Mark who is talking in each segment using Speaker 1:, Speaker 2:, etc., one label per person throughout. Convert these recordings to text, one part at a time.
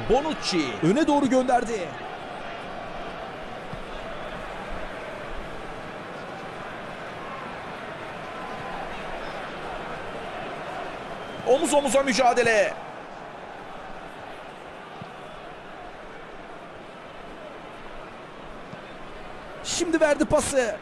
Speaker 1: Bonucci öne doğru gönderdi. Omuz omuza mücadele. Şimdi verdi pası.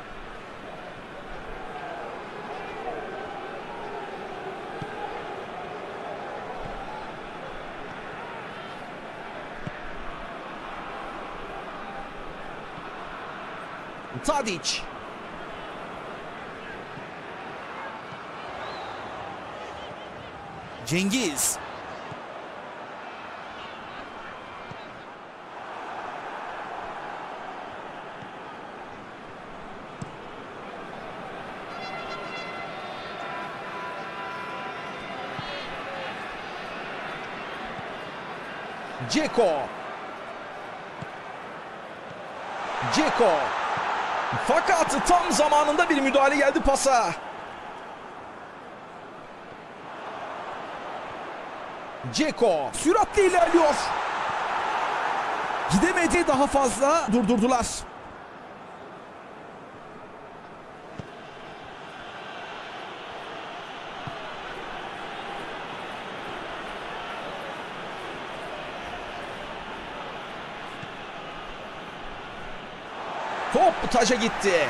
Speaker 1: Tadic. Cengiz. Dzeko. Fakat tam zamanında bir müdahale geldi pasa. Dzeko süratle ilerliyor. Gidemedi, daha fazla durdurdular. Top taca gitti.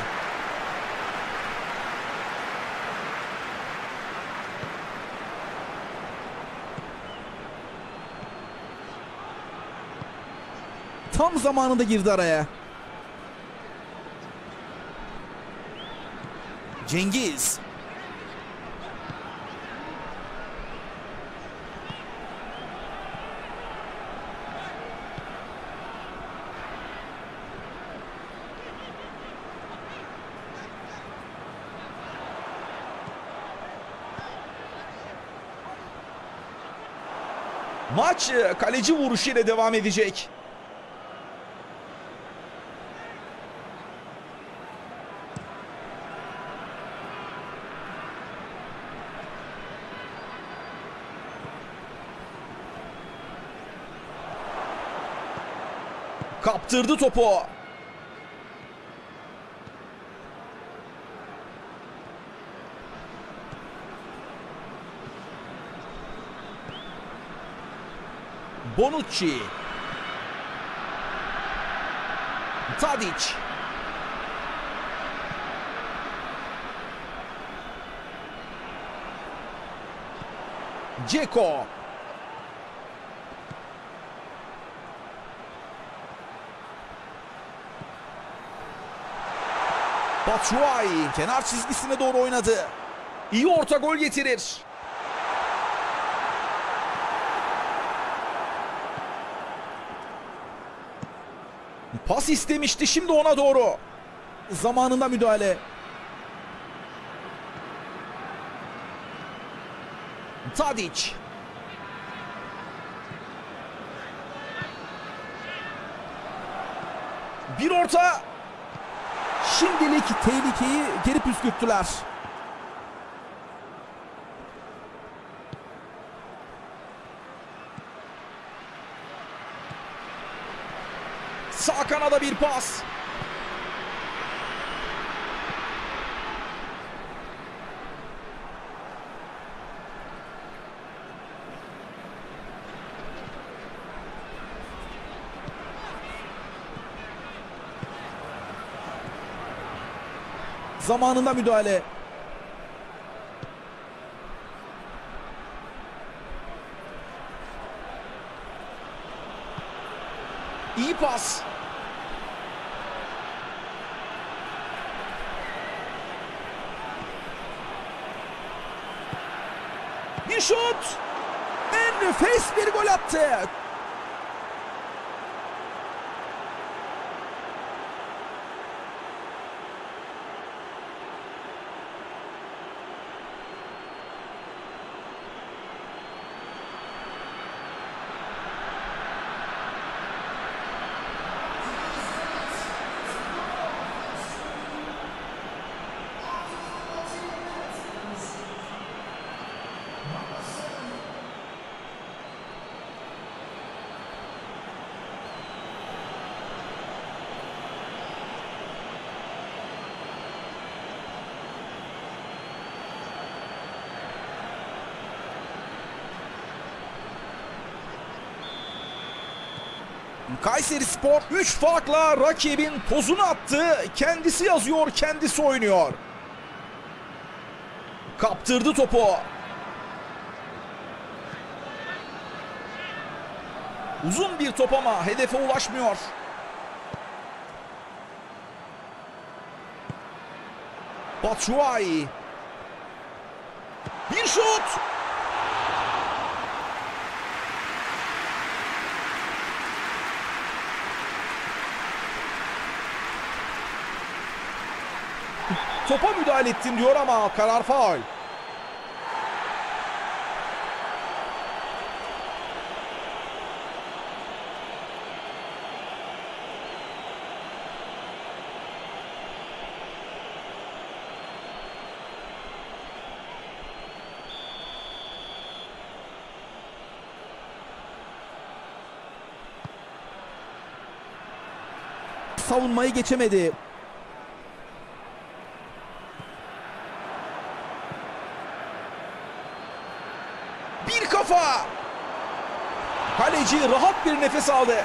Speaker 1: Tam zamanında girdi araya. Cengiz. Maç kaleci vuruşu ile devam edecek. Kaptırdı topu. Bonucci. Tadic. Dzeko. Batshuayi kenar çizgisine doğru oynadı. İyi orta gol getirir. Pas istemişti, şimdi ona doğru. Zamanında müdahale. Tadic. Bir orta. Şimdilik tehlikeyi geri püskürttüler. Sağ kanada bir pas. Zamanında müdahale. İyi pas. Bir şut. En nefes bir gol attı. Kayserispor 3 farkla rakibin pozunu attı. Kendisi yazıyor, kendisi oynuyor. Kaptırdı topu. Uzun bir top ama hedefe ulaşmıyor. Batshuayi. Bir şut. Topa müdahale ettim diyor ama karar faul. Savunmayı geçemedi. Bir kafa. Kaleci rahat bir nefes aldı.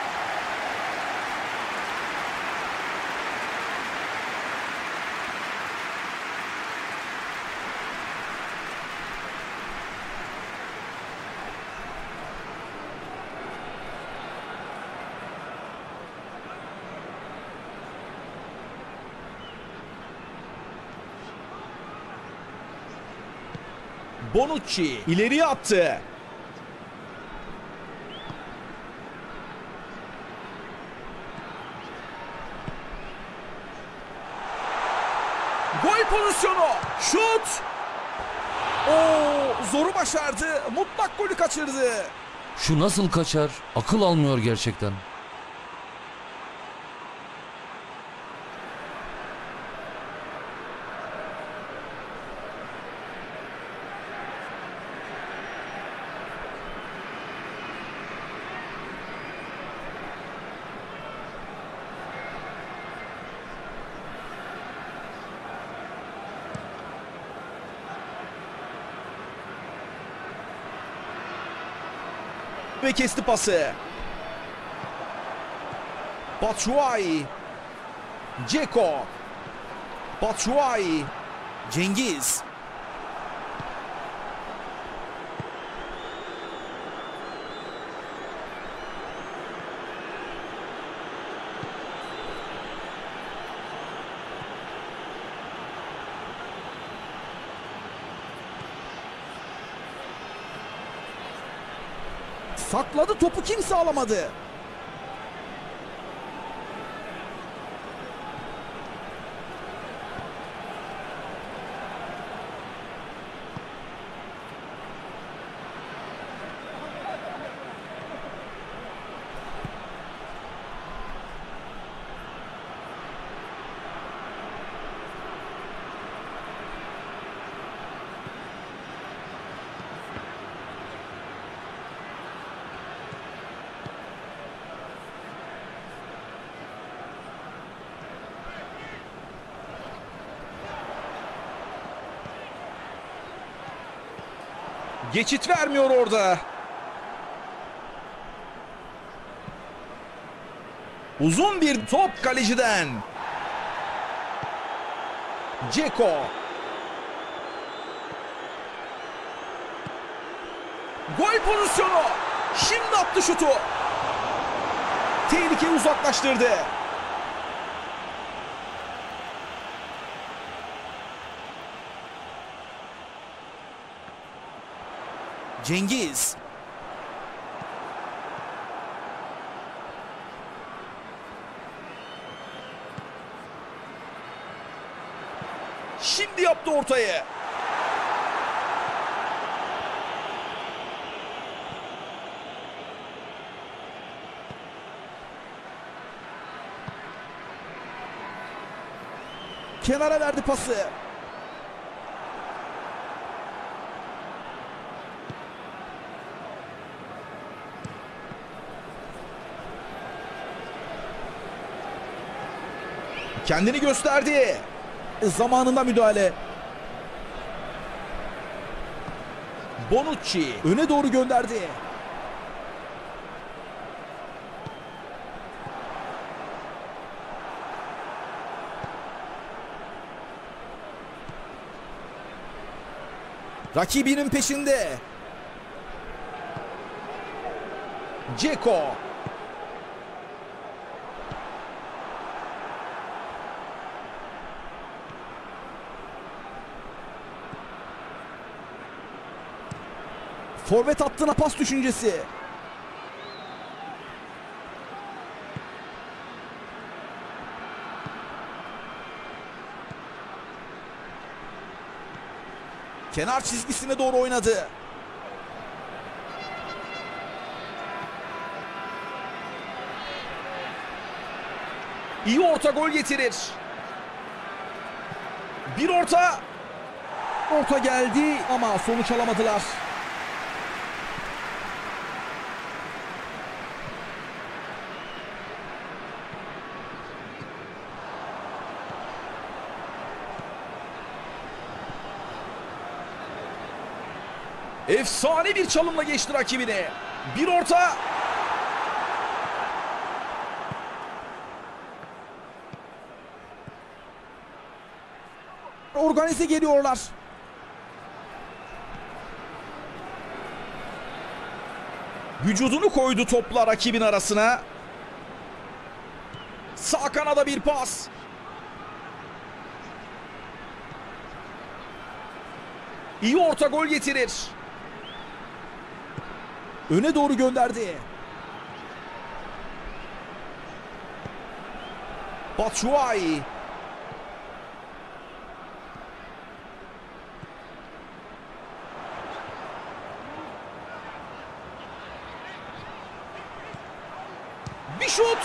Speaker 1: Bonucci ileriye attı. Gol pozisyonu. Şut. Zoru başardı. Mutlak golü kaçırdı.
Speaker 2: Şu nasıl kaçar? Akıl almıyor gerçekten.
Speaker 1: Ve kesti pası. Batshuayi. Dzeko. Batshuayi. Cengiz. Sakladı topu, kimse alamadı. Geçit vermiyor orada. Uzun bir top kaleciden. Dzeko. Gol pozisyonu. Şimdi attı şutu. Tehlikeyi uzaklaştırdı. Cengiz. Şimdi yaptı ortayı. Kenara verdi pası. Kendini gösterdi. Zamanında müdahale. Bonucci öne doğru gönderdi. Rakibinin peşinde. Dzeko. Forvet hattına pas düşüncesi. Kenar çizgisine doğru oynadı. İyi orta gol getirir. Bir orta. Orta geldi ama sonuç alamadılar. Efsane bir çalımla geçti rakibine. Bir orta. Organize geliyorlar. Vücudunu koydu topla rakibin arasına. Sağ kanada bir pas. İyi orta gol getirir. Öne doğru gönderdi. Batshuayi. Bir şut.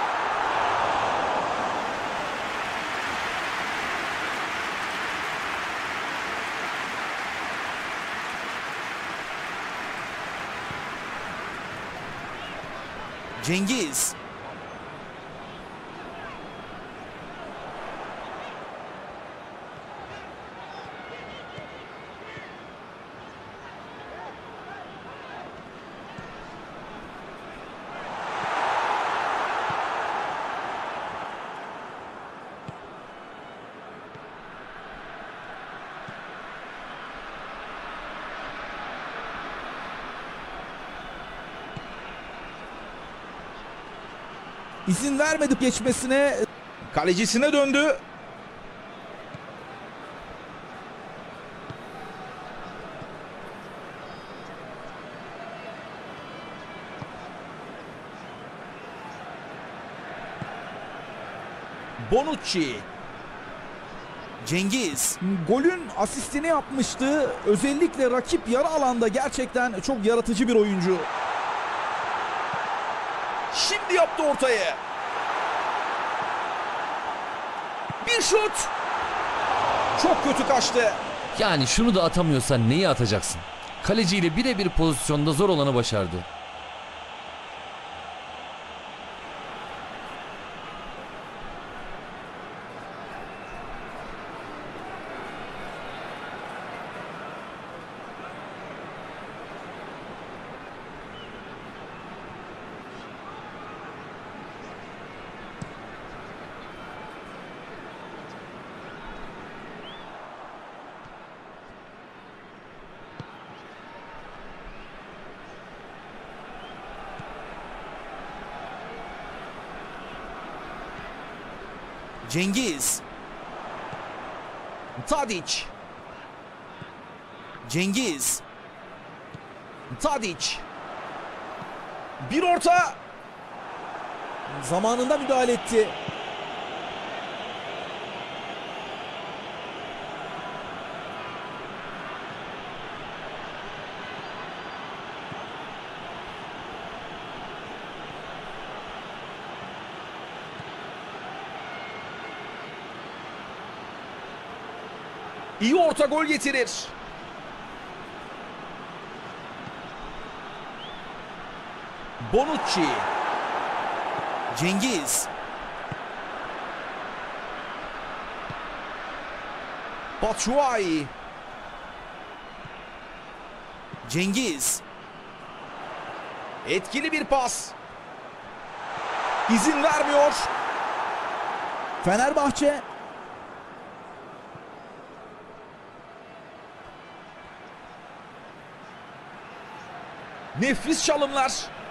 Speaker 1: Cengiz. İzin vermedi geçmesine. Kalecisine döndü. Bonucci. Cengiz. Golün asistini yapmıştı. Özellikle rakip yarı alanda gerçekten çok yaratıcı bir oyuncu. Şimdi yaptı ortayı. Bir şut. Çok kötü kaçtı.
Speaker 2: Yani şunu da atamıyorsan neyi atacaksın? Kaleciyle birebir pozisyonda zor olanı başardı.
Speaker 1: Cengiz. Tadic. Cengiz. Tadic. Bir orta. Zamanında müdahale etti. İyi orta gol getirir. Bonucci. Cengiz. Batshuayi. Cengiz. Etkili bir pas. İzin vermiyor. Fenerbahçe Nefis çalımlar.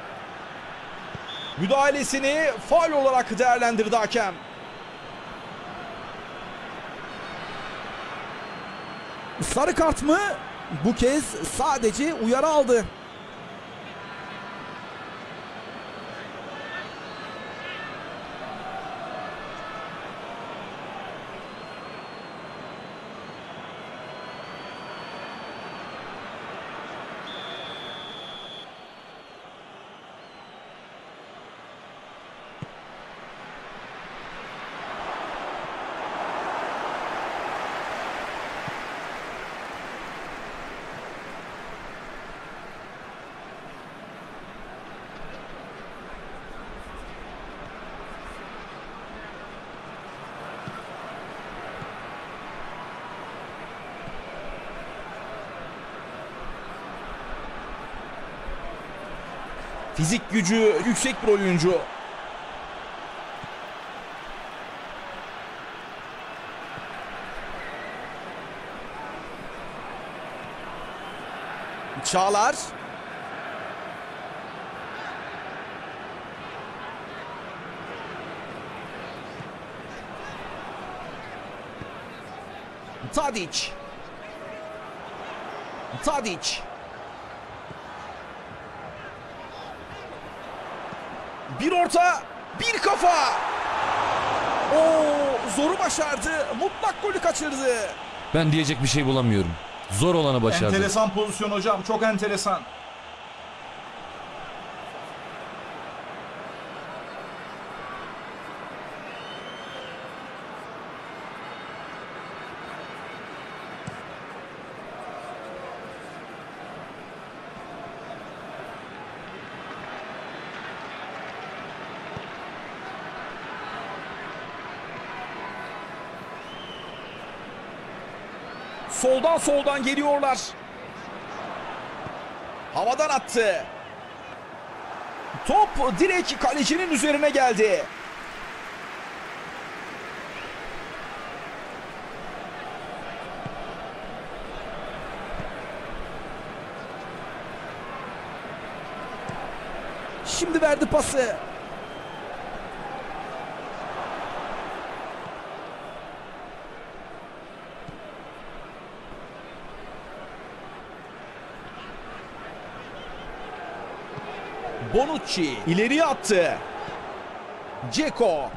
Speaker 1: Müdahalesini faul olarak değerlendirdi hakem. Sarı kart mı? Bu kez sadece uyarı aldı. Fizik gücü yüksek bir oyuncu. Çağlar. Tadic. Tadic. Bir orta, bir kafa. Zoru başardı. Mutlak golü kaçırdı.
Speaker 2: Ben diyecek bir şey bulamıyorum. Zor olanı başardı.
Speaker 1: Enteresan pozisyon hocam. Çok enteresan. Soldan geliyorlar. Havadan attı. Top direkt kalecinin üzerine geldi. Şimdi verdi pası. Bonucci ileriye attı. Dzeko.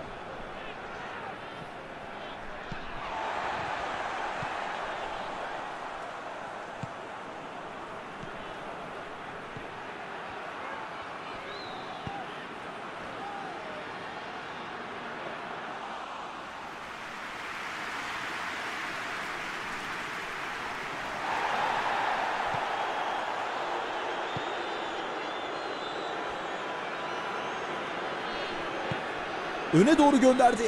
Speaker 1: Öne doğru gönderdi.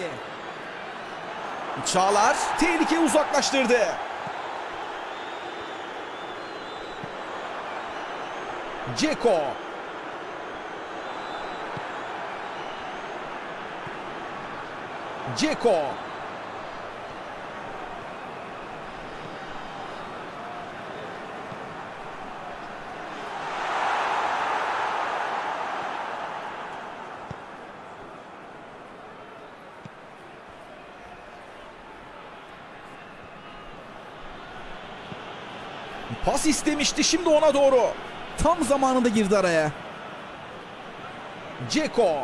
Speaker 1: Çağlar tehlikeyi uzaklaştırdı. Dzeko. Dzeko. Pas istemişti, şimdi ona doğru. Tam zamanında girdi araya. Dzeko.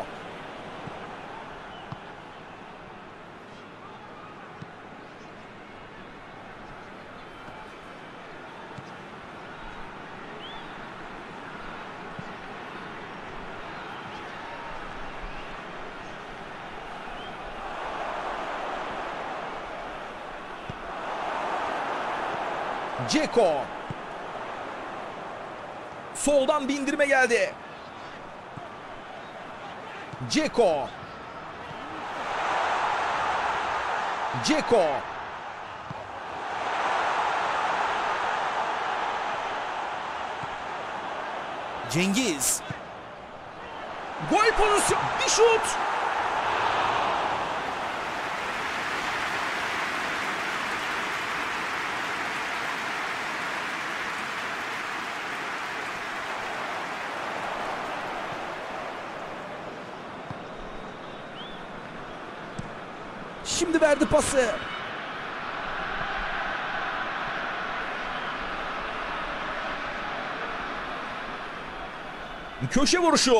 Speaker 1: Dzeko. Soldan bindirme geldi. Dzeko. Dzeko. Cengiz. Gol pozisyonu. Bir şut. Şimdi verdi pası. Köşe vuruşu.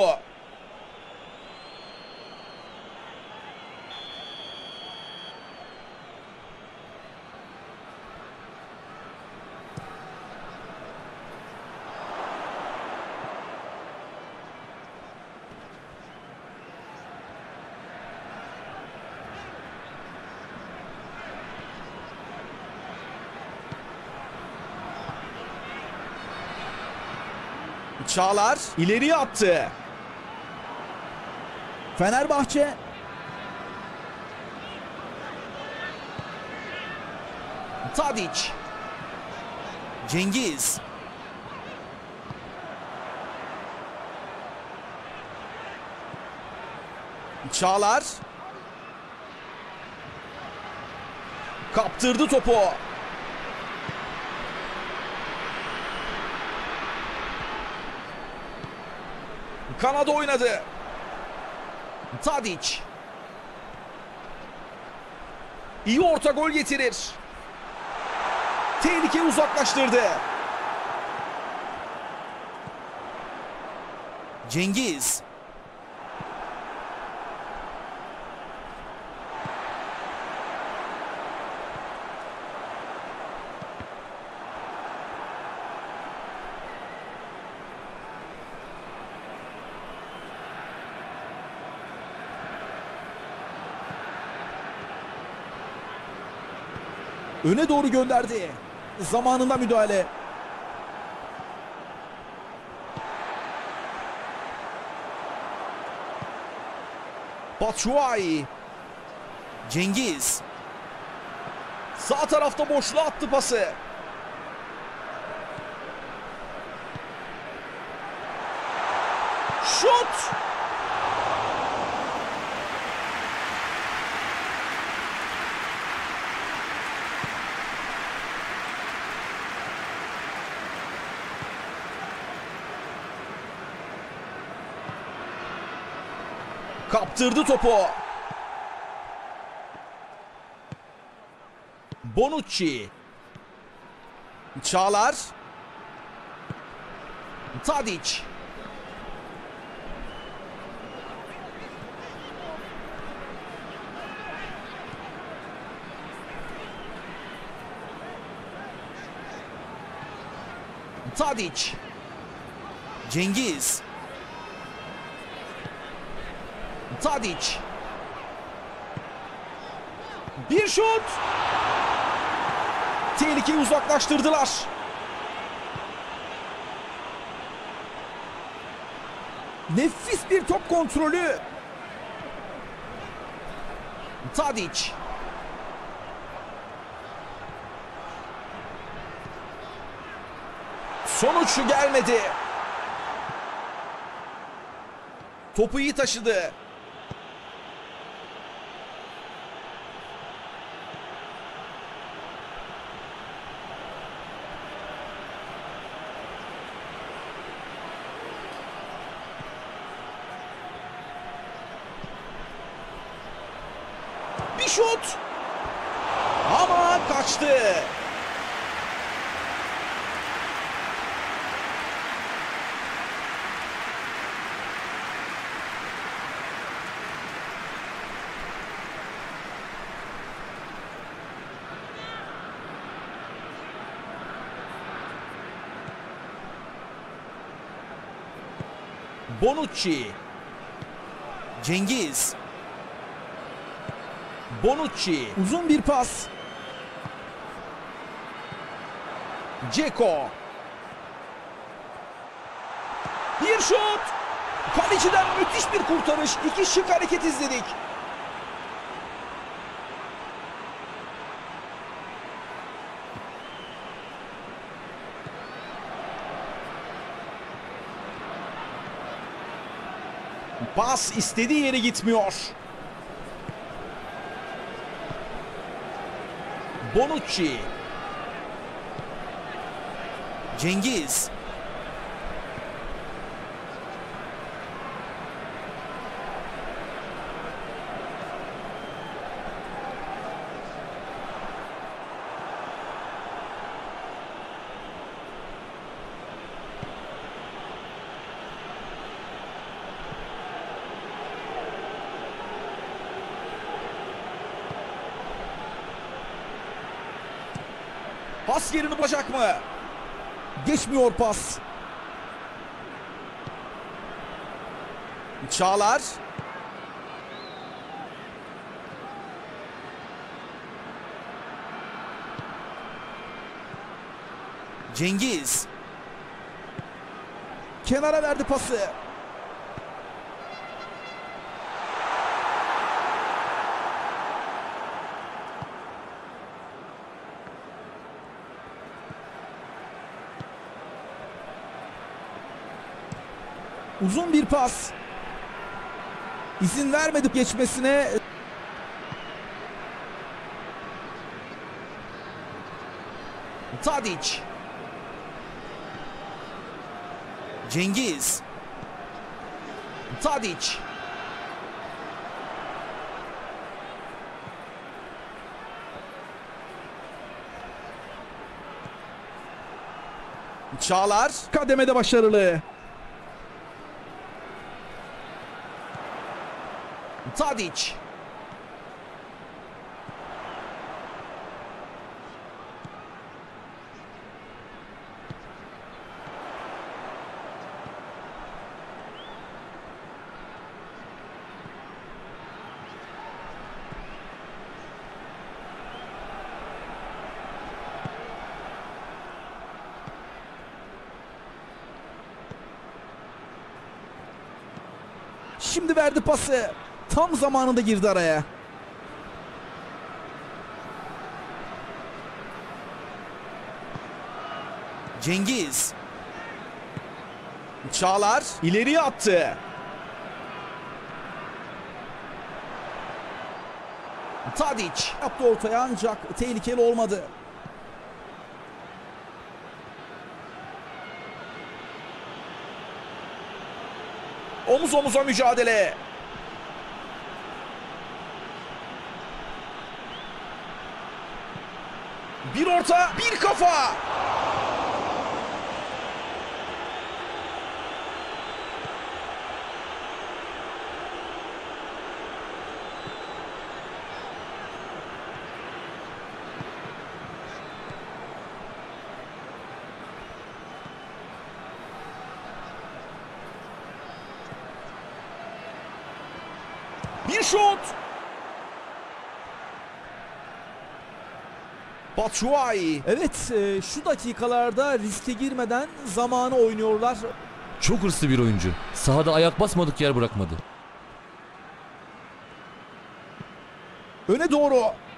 Speaker 1: Çağlar ileriye attı. Fenerbahçe Tadic, Cengiz, Çağlar kaptırdı topu. Kanada oynadı. Tadic. İyi orta gol getirir. Tehlikeyi uzaklaştırdı. Cengiz. Öne doğru gönderdi. Zamanında müdahale. Batshuayi. Cengiz. Sağ tarafta boşluğa attı pası. Şut. Kaptırdı topu. Bonucci. Çağlar. Tadic. Tadic. Cengiz. Tadic. Bir şut. Tehlikeyi uzaklaştırdılar. Nefis bir top kontrolü. Tadic. Sonuç gelmedi. Topu iyi taşıdı. Bir şut. Ama kaçtı. Bonucci. Cengiz. Bonucci. Uzun bir pas. Dzeko. Bir şut. Kaleciden müthiş bir kurtarış. İki şık hareket izledik. Pas istediği yere gitmiyor. Bonucci. Cengiz. Pas yerini bulacak mı? Geçmiyor pas. Çağlar. Cengiz. Kenara verdi pası. Uzun bir pas. İzin vermedi geçmesine. Tadic. Cengiz. Tadic. Çağlar kademede başarılı. Tadic. Şimdi verdi pası. Tam zamanında girdi araya. Cengiz. Çağlar ileriye attı. Tadic yaptı ortaya ancak tehlikeli olmadı. Omuz omuza mücadele. Bir orta, bir kafa. Bir şut. Batshuayi. Evet, şu dakikalarda riske girmeden zamanı oynuyorlar.
Speaker 2: Çok hırslı bir oyuncu. Sahada ayak basmadık yer bırakmadı.
Speaker 1: Öne doğru.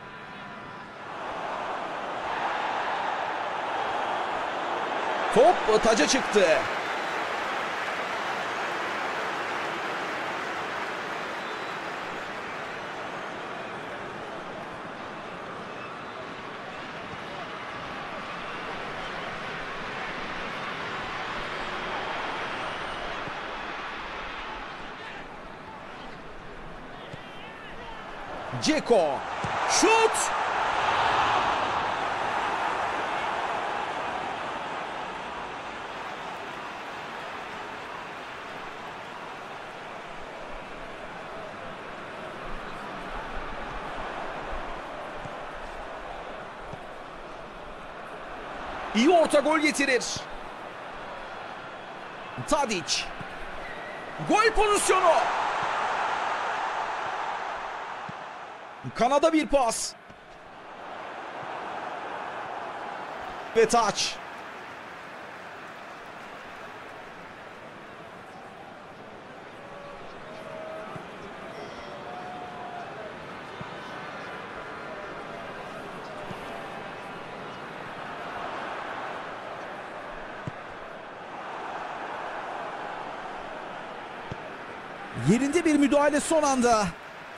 Speaker 1: Top taca çıktı. Dzeko. Şut. İyi orta gol getirir. Tadic. Gol pozisyonu. Kanada bir pas. Ve taç. Yerinde bir müdahale son anda.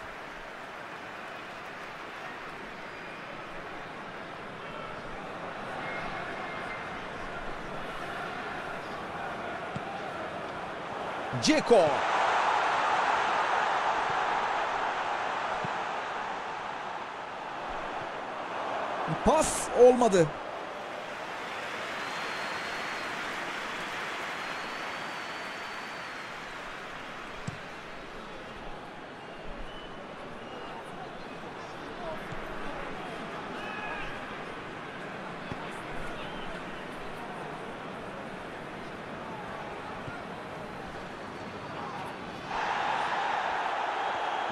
Speaker 1: Dzeko. Pas olmadı.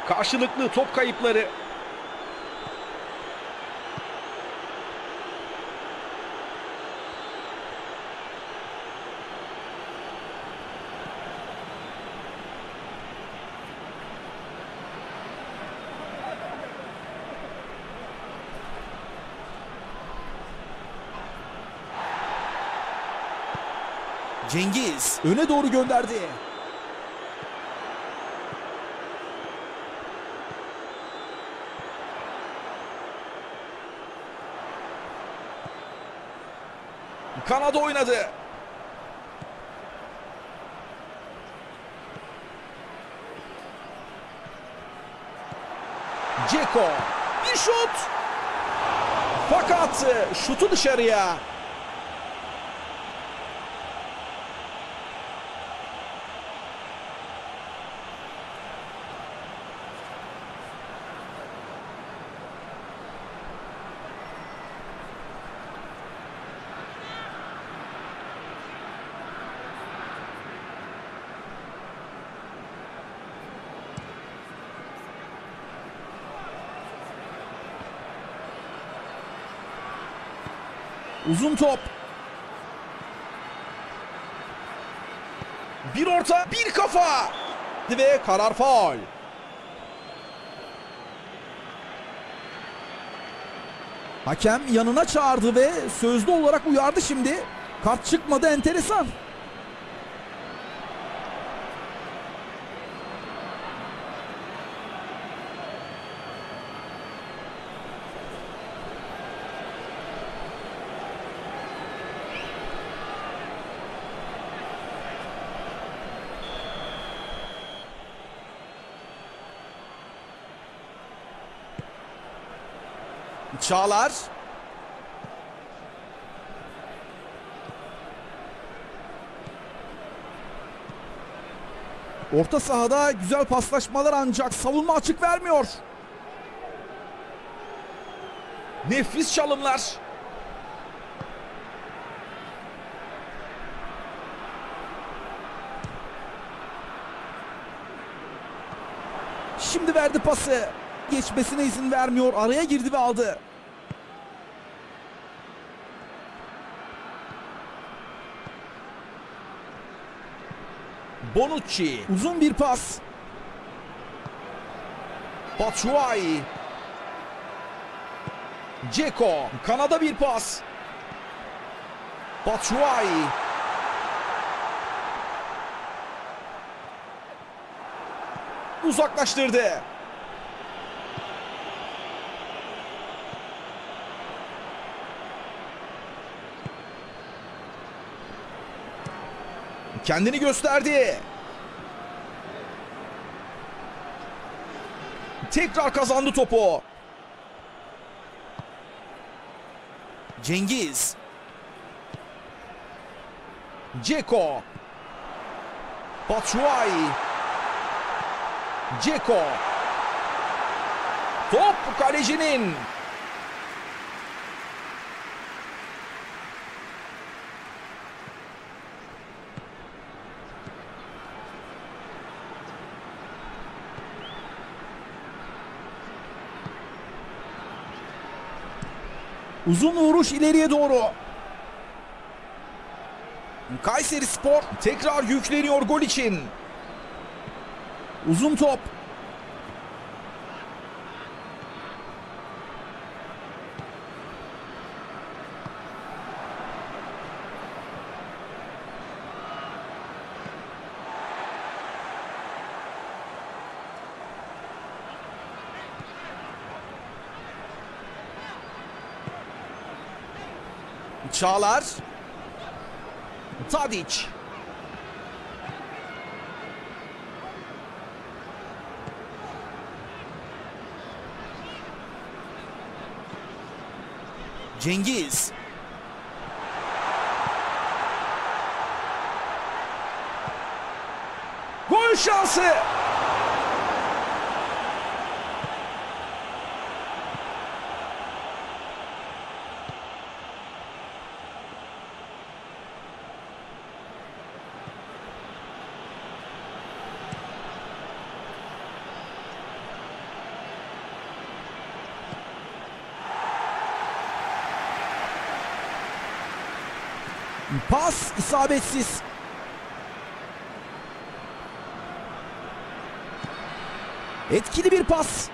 Speaker 1: Karşılıklı top kayıpları. Cengiz öne doğru gönderdi. Kanada oynadı. Dzeko bir şut. Fakat şutu dışarıya. Uzun top. Bir orta, bir kafa. Ve karar faul. Hakem yanına çağırdı ve sözlü olarak uyardı şimdi. Kart çıkmadı, enteresan. Çağlar. Orta sahada güzel paslaşmalar ancak savunma açık vermiyor. Nefis çalımlar. Şimdi verdi pası. Geçmesine izin vermiyor. Araya girdi ve aldı. Bonucci. Uzun bir pas. Batshuayi. Dzeko. Kanada bir pas. Batshuayi. Uzaklaştırdı. Kendini gösterdi. Tekrar kazandı topu. Cengiz. Dzeko. Batshuayi. Dzeko. Top kalecinin. Uzun vuruş ileriye doğru. Kayserispor tekrar yükleniyor gol için. Uzun top. Çağlar. Tadic. Cengiz. Gol şansı. Pas isabetsiz. Etkili bir pas.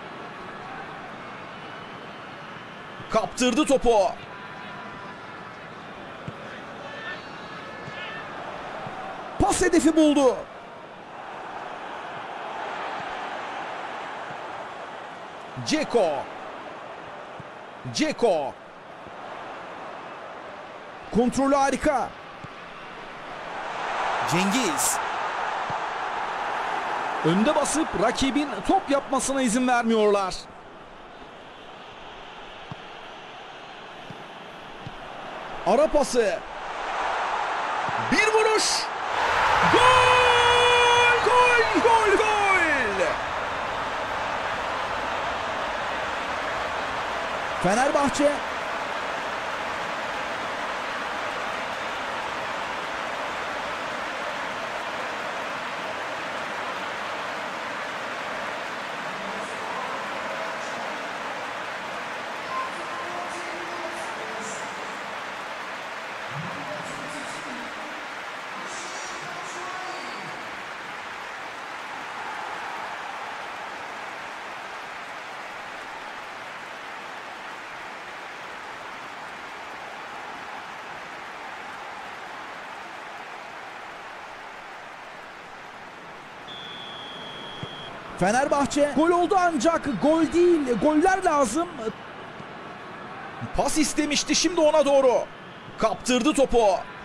Speaker 1: Kaptırdı topu. Pas hedefi buldu. Dzeko. Kontrolü harika. Cengiz. Önde basıp rakibin top yapmasına izin vermiyorlar. Ara pası. Bir vuruş. Gol! Gol! Gol! Gol! Fenerbahçe Fenerbahçe gol oldu ancak gol değil, goller lazım. Pas istemişti, şimdi ona doğru. Kaptırdı topu.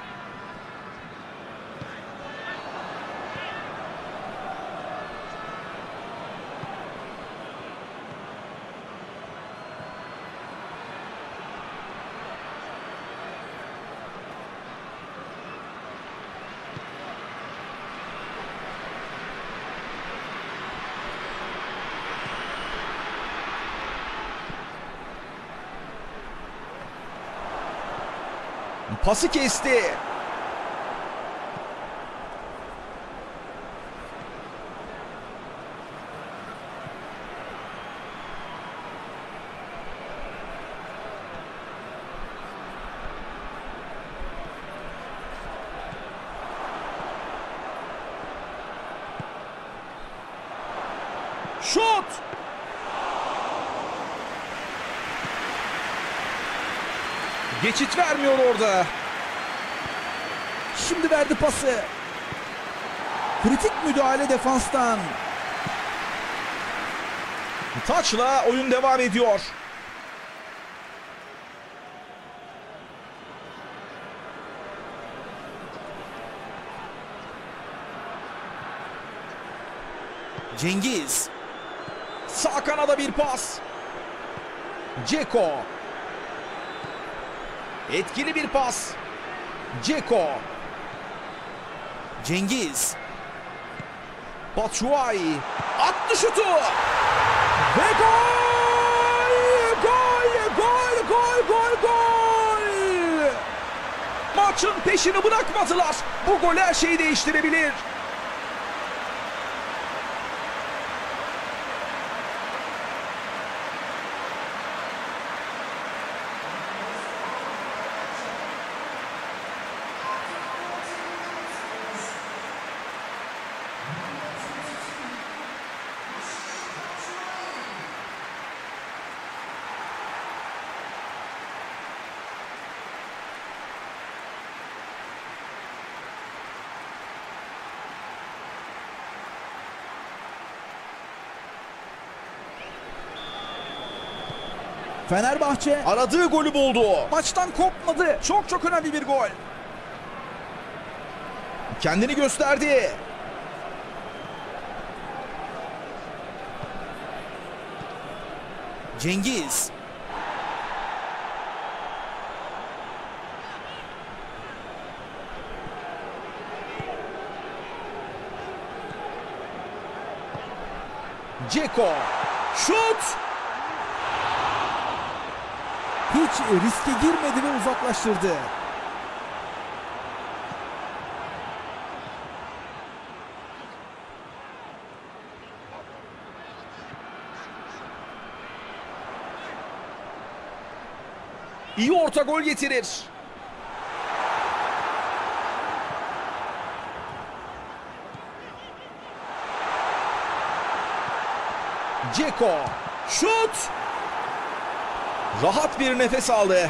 Speaker 1: Pası kesti. Şut! Geçit vermiyor orada. Şimdi verdi pası. Kritik müdahale defanstan. Taçla oyun devam ediyor. Cengiz. Sağ kanada bir pas. Dzeko. Etkili bir pas. Dzeko. Cengiz. Batshuayi. Attı şutu. Ve gol! Gol! Gol! Gol! Gol! Gol! Maçın peşini bırakmadılar. Bu gol her şeyi değiştirebilir. Fenerbahçe aradığı golü buldu. Maçtan kopmadı. Çok önemli bir gol. Kendini gösterdi. Cengiz. Dzeko. Şut. Hiç riske girmedi ve uzaklaştırdı. İyi orta gol getirir. Dzeko. Şut. Rahat bir nefes aldı.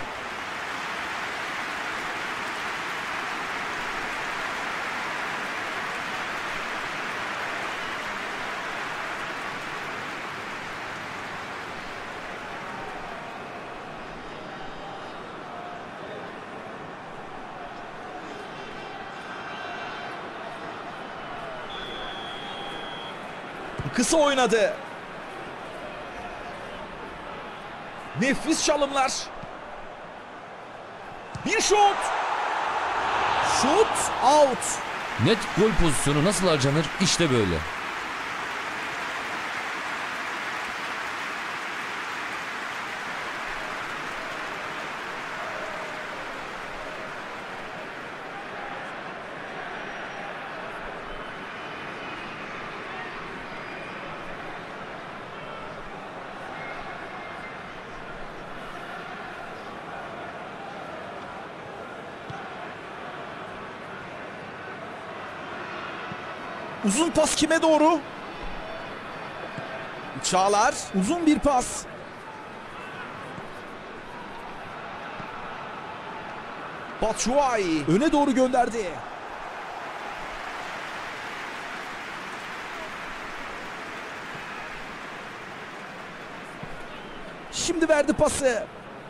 Speaker 1: Kısa oynadı. Nefis çalımlar. Bir şut. Şut out.
Speaker 2: Net gol pozisyonu nasıl harcanır? İşte böyle.
Speaker 1: Uzun pas kime doğru? Çağlar. Uzun bir pas. Batshuayi öne doğru gönderdi. Şimdi verdi pası.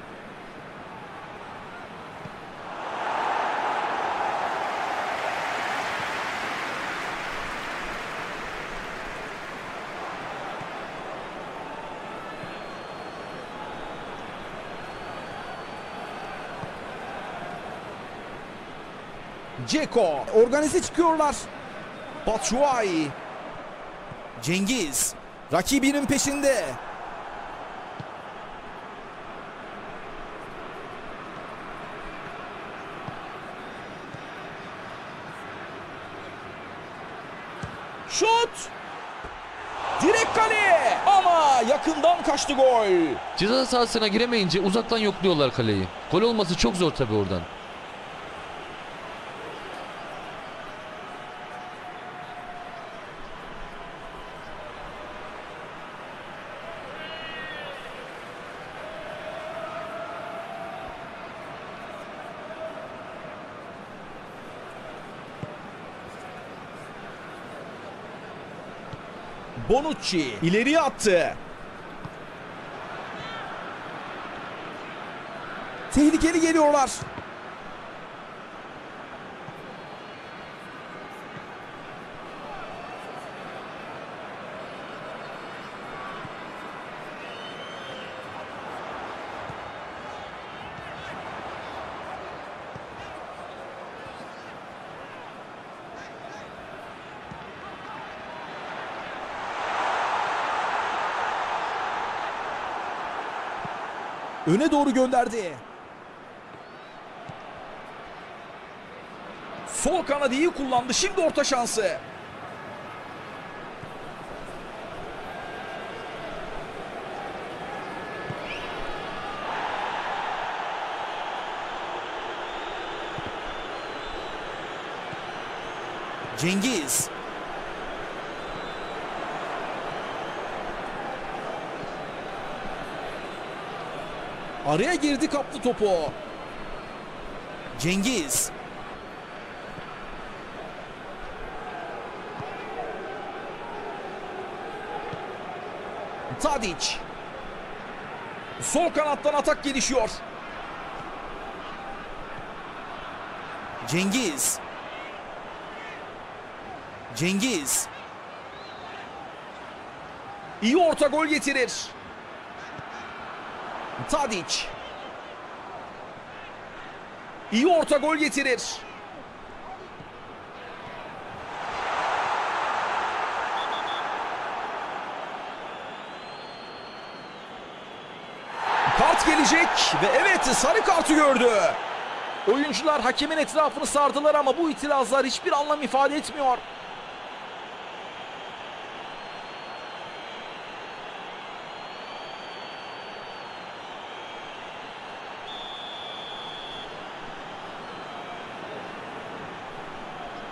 Speaker 1: Dzeko. Organize çıkıyorlar. Batshuayi. Cengiz. Rakibinin peşinde. Şut. Direkt kale. Ama yakından kaçtı gol.
Speaker 2: Ceza sahasına giremeyince uzaktan yokluyorlar kaleyi. Gol olması çok zor tabii oradan.
Speaker 1: Bonucci ileriye attı. Tehlikeli geliyorlar. Öne doğru gönderdi. Sol kanadı iyi kullandı. Şimdi orta şansı. Cengiz. Araya girdi, kaptı topu. Cengiz. Tadic. Sol kanattan atak gelişiyor. Cengiz. Cengiz. İyi orta, gol getirir. Tadic. İyi orta, gol getirir. Kart gelecek ve evet, sarı kartı gördü. Oyuncular hakemin etrafını sardılar ama bu itirazlar hiçbir anlam ifade etmiyor.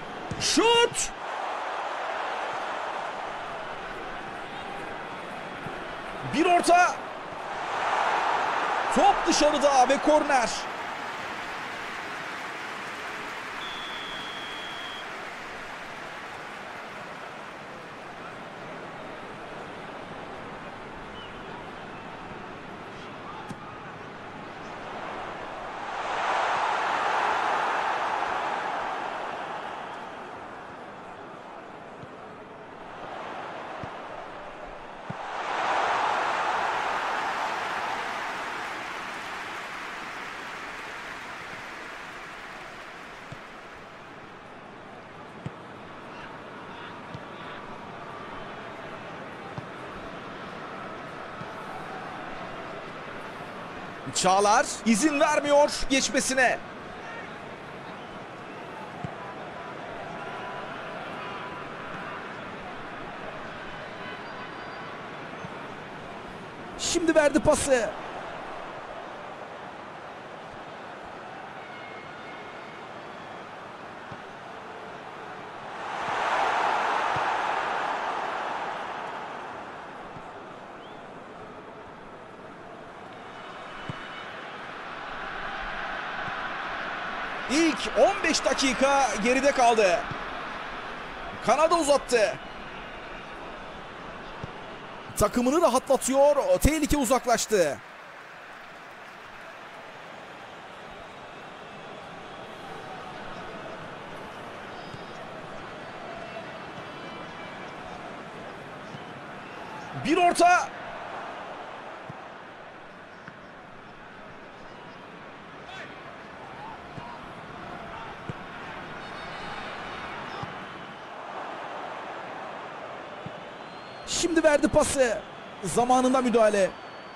Speaker 1: Şut! Bir orta. Top dışarıda ve korner. Çağlar izin vermiyor geçmesine. Şimdi verdi pası. İlk 15 dakika geride kaldı. Kanada uzattı. Takımını rahatlatıyor. Tehlike uzaklaştı. Bir orta. Şimdi verdi pası. Zamanında müdahale.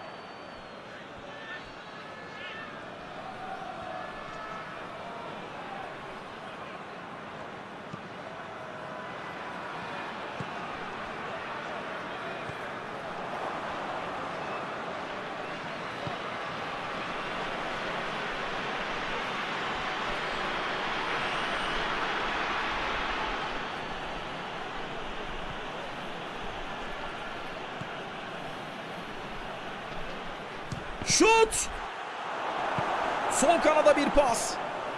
Speaker 1: Şut! Sol kanada bir pas.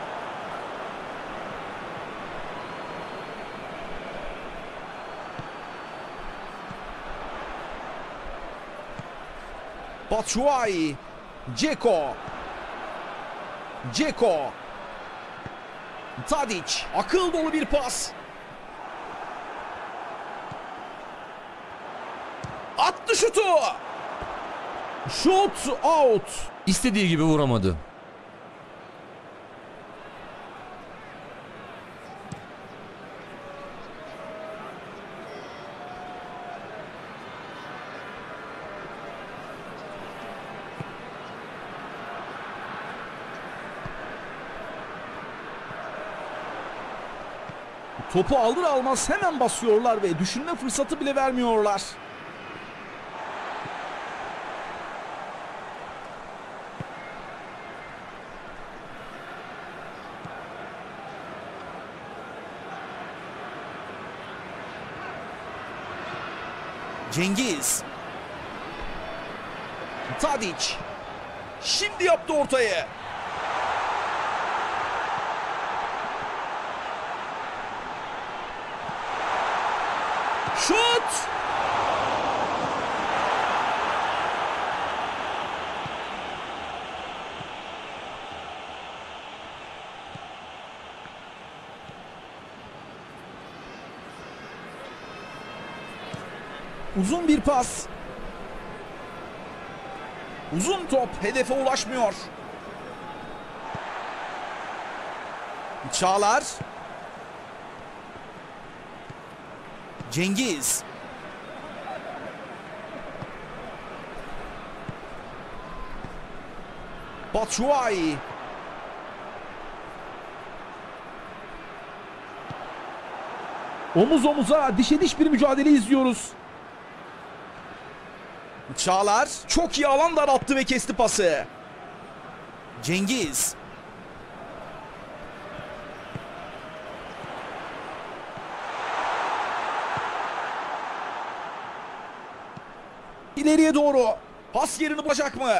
Speaker 1: Batshuayi. Dzeko. Tadic. Akıl dolu bir pas. Attı şutu. Şut out.
Speaker 2: İstediği gibi vuramadı.
Speaker 1: Topu alır almaz hemen basıyorlar ve düşünme fırsatı bile vermiyorlar. Cengiz. Tadic. Şimdi yaptı ortayı. Şut! Uzun bir pas. Uzun top hedefe ulaşmıyor. Çağlar. Cengiz. Batshuayi. Omuz omuza, dişe diş bir mücadele izliyoruz. Çağlar çok iyi alan daralttı ve kesti pası. Cengiz. İleriye doğru. Pas yerini bulacak mı?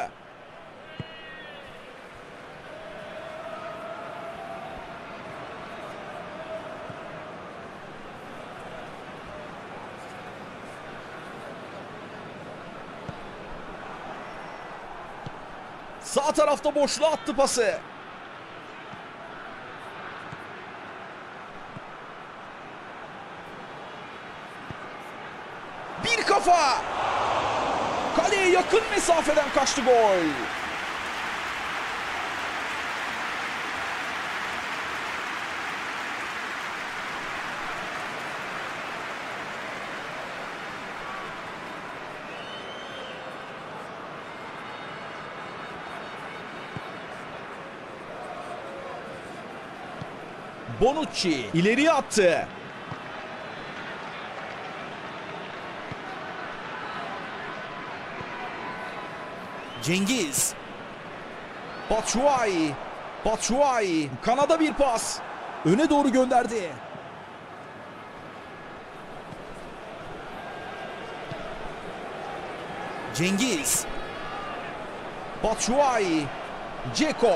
Speaker 1: Sağ tarafta boşluğa attı pası. Bir kafa. Kaleye yakın mesafeden kaçtı gol. Bonucci ileriye attı. Cengiz. Batshuayi. Batshuayi. Kanada bir pas. Öne doğru gönderdi. Cengiz. Batshuayi. Dzeko.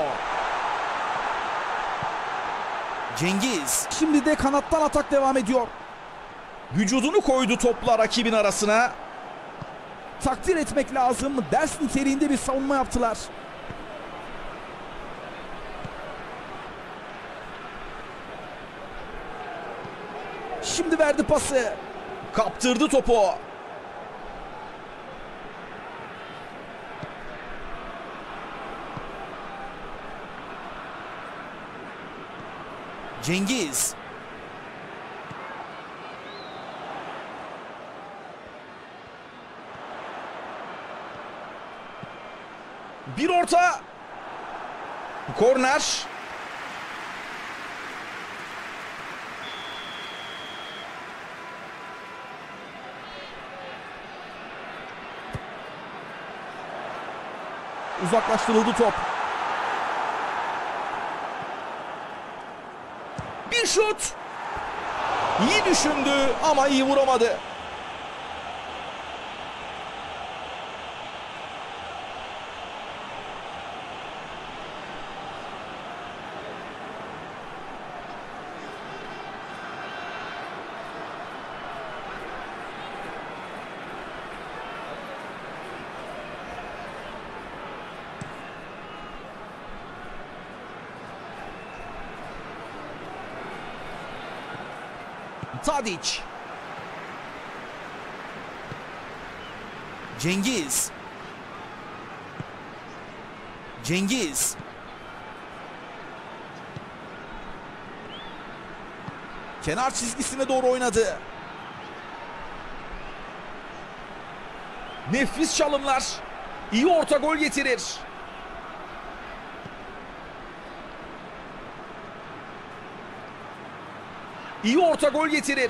Speaker 1: Cengiz. Şimdi de kanattan atak devam ediyor. Vücudunu koydu topla rakibin arasına. Takdir etmek lazım. Ders niteliğinde bir savunma yaptılar. Şimdi verdi pası. Kaptırdı topu. Cengiz. Bir orta. Korner. Uzaklaştırıldı top. Bir şut. İyi düşündü ama iyi vuramadı. Tadic. Cengiz. Cengiz. Kenar çizgisine doğru oynadı. Nefis çalımlar. İyi orta gol getirir. İyi orta gol getirir.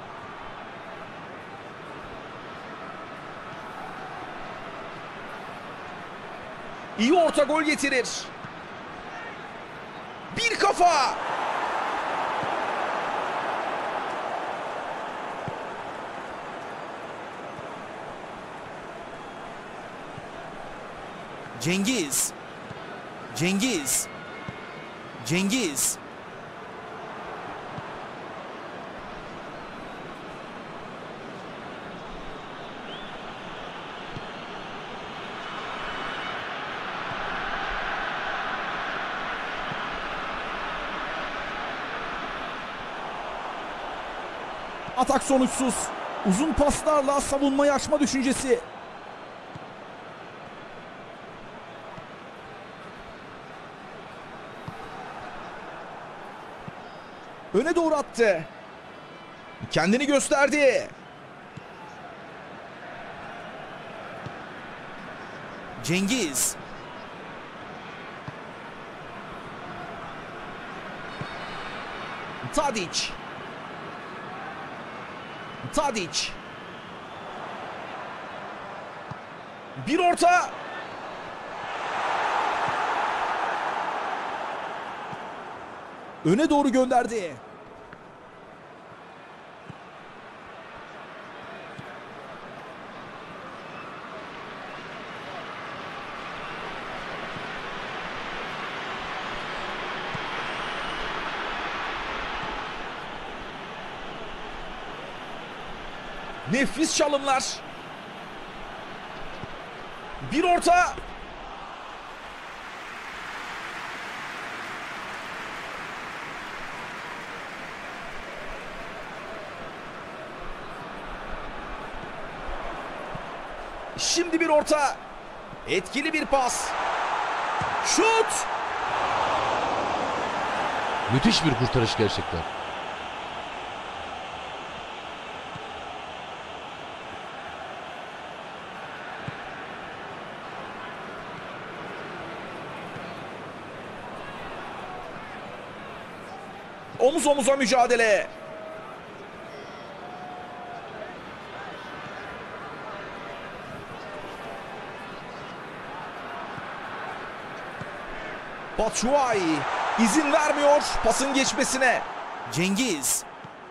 Speaker 1: İyi orta gol getirir. Bir kafa. Cengiz. Cengiz. Cengiz. Atak sonuçsuz. Uzun paslarla savunmayı aşma düşüncesi. Öne doğru attı. Kendini gösterdi. Cengiz. Tadic. Tadic. Bir orta. Öne doğru gönderdi. Nefis çalımlar. Bir orta. Şimdi bir orta. Etkili bir pas. Şut.
Speaker 2: Müthiş bir kurtarış gerçekten.
Speaker 1: Omuz omuza mücadele. Batshuayi izin vermiyor pasın geçmesine. Cengiz.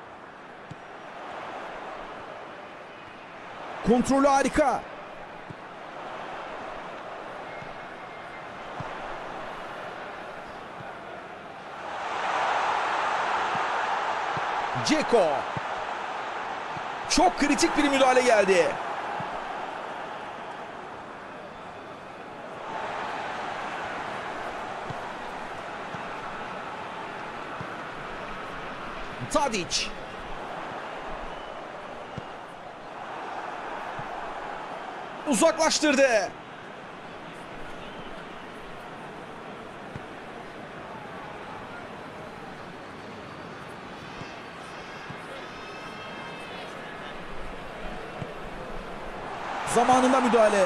Speaker 1: Kontrolü harika. Dzeko. Çok kritik bir müdahale geldi. Tadic. Uzaklaştırdı. Zamanında müdahale.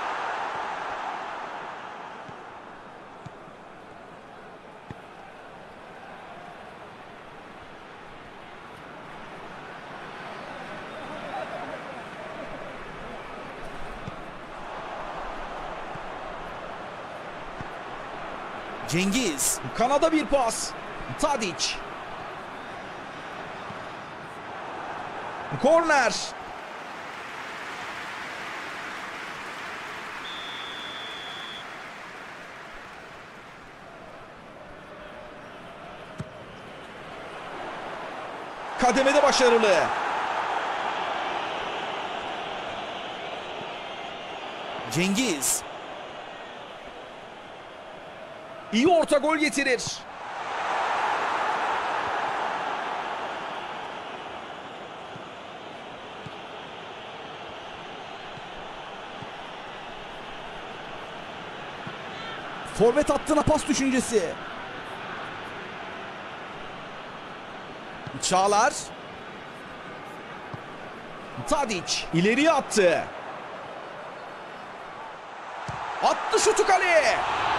Speaker 1: Cengiz. Kanada bir pas. Tadic. Korner. Kademede başarılı. Cengiz. İyi orta gol getirir. Forvet hattına pas düşüncesi. Çağlar. Tadic ileriye attı. Attı şutu kaleye.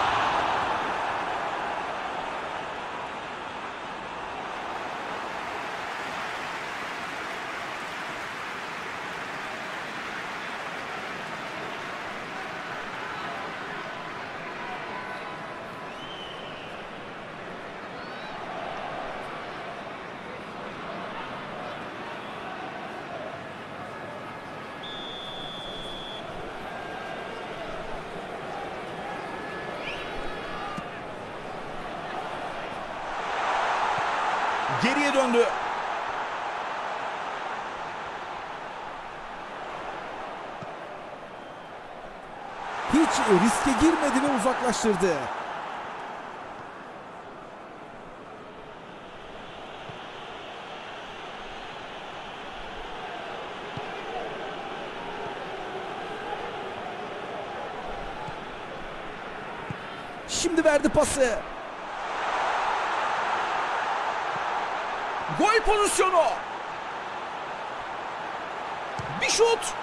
Speaker 1: Geriye döndü. Hiç riske girmedi ve uzaklaştırdı. Şimdi verdi pası. Gol pozisyonu. Bir şut.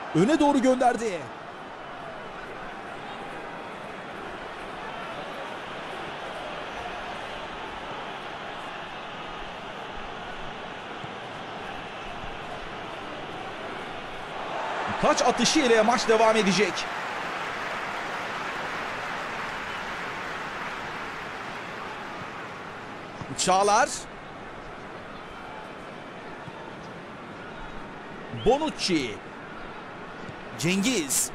Speaker 1: Öne doğru gönderdi. Taç atışı ile maç devam edecek. Çağlar. Bonucci. Cengiz.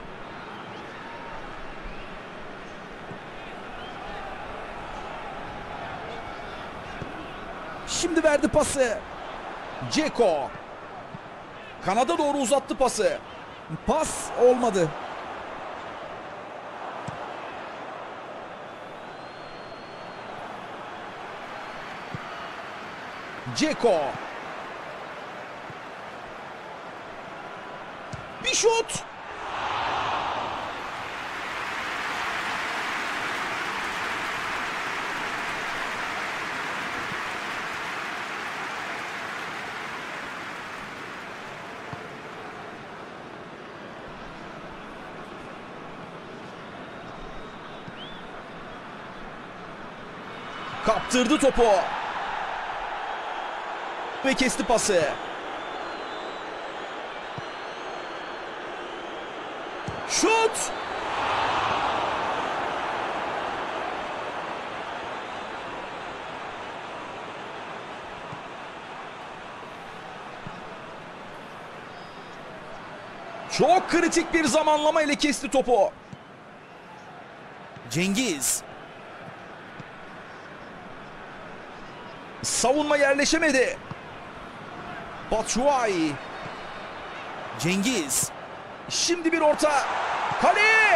Speaker 1: Şimdi verdi pası. Dzeko. Kanada doğru uzattı pası. Pas olmadı. Dzeko. Bir şut. Kaptırdı topu. Ve kesti pası. Şut. Çok kritik bir zamanlama ile kesti topu. Cengiz. Savunma yerleşemedi. Batshuayi. Cengiz. Şimdi bir orta. Kale!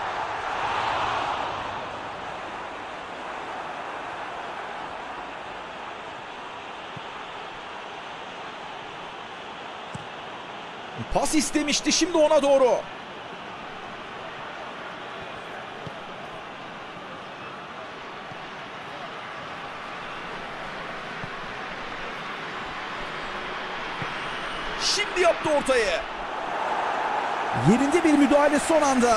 Speaker 1: Pas istemişti, şimdi ona doğru. Şimdi yaptı ortayı. Yerinde bir müdahale son anda.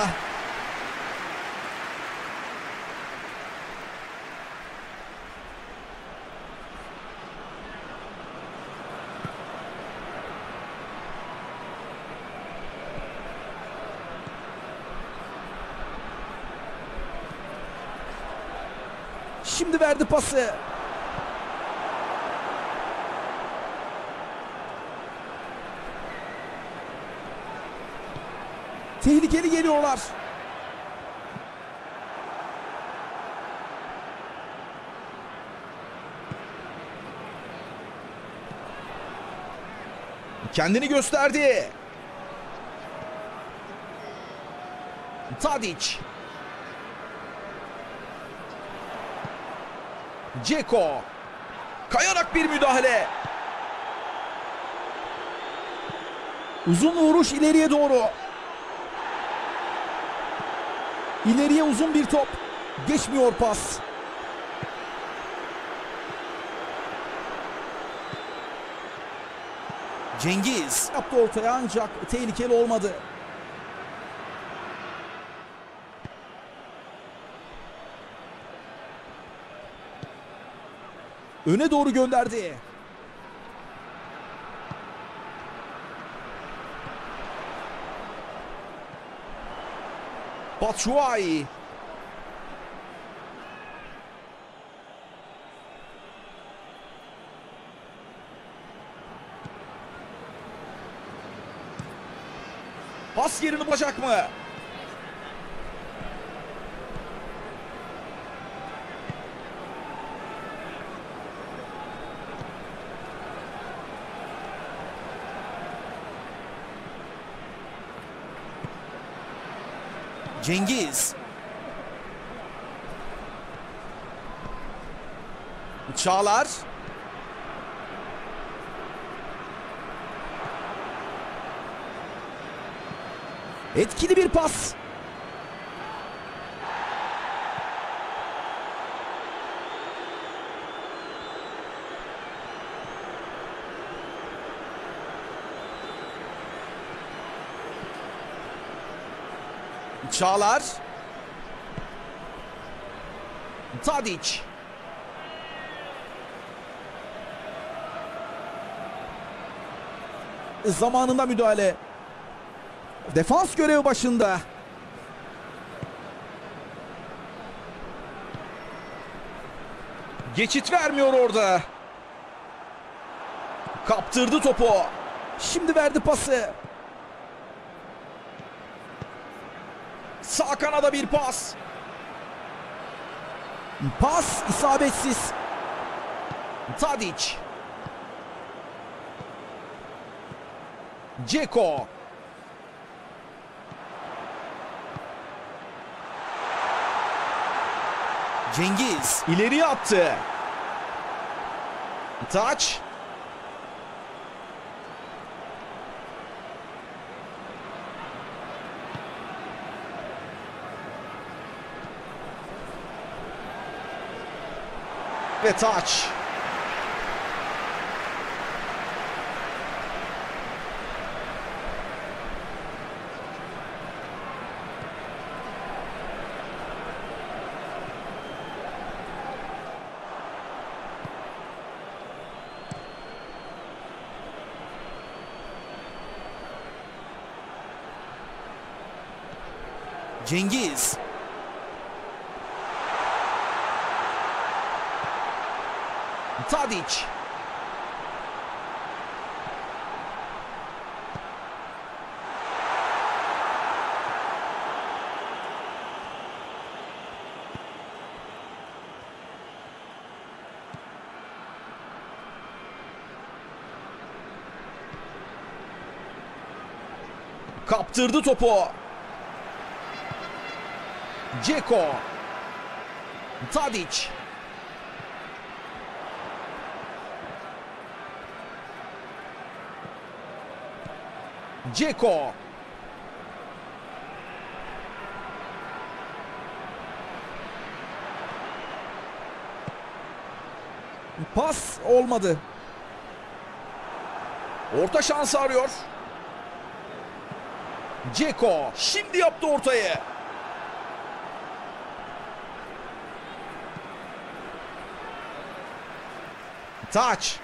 Speaker 1: Şimdi verdi pası. Tehlikeli geliyorlar. Kendini gösterdi. Tadic. Dzeko. Kayarak bir müdahale. Uzun vuruş ileriye doğru. İleriye uzun bir top. Geçmiyor pas. Cengiz yaptı ortaya ancak tehlikeli olmadı. Öne doğru gönderdi. Batshuayi. Pas yerini bulacak mı? Cengiz. Çağlar. Etkili bir pas. Çağlar. Tadic. Zamanında müdahale. Defans görevi başında. Geçit vermiyor orada. Kaptırdı topu. Şimdi verdi pası. Sağ kanada bir pas. Pas isabetsiz. Tadic. Dzeko. Cengiz ileriye attı. Taç. Ve taç. Cengiz. Tadic. Kaptırdı topu. Dzeko. Tadic. Dzeko. Pas olmadı. Orta şansı arıyor. Dzeko şimdi yaptı ortayı. Taç.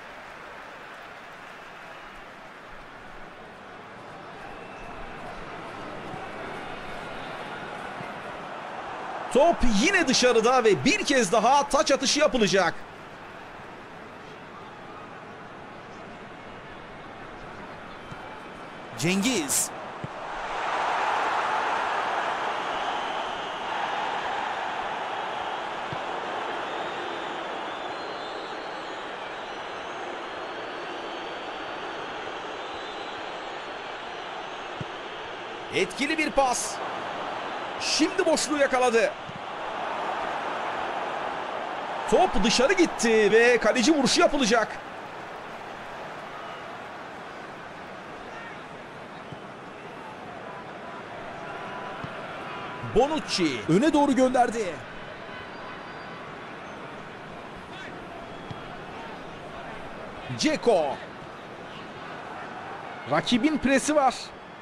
Speaker 1: Top yine dışarıda ve bir kez daha taç atışı yapılacak. Cengiz. Etkili bir pas. Şimdi boşluğu yakaladı. Top dışarı gitti ve kaleci vuruşu yapılacak. Bonucci öne doğru gönderdi. Dzeko. Rakibin presi var.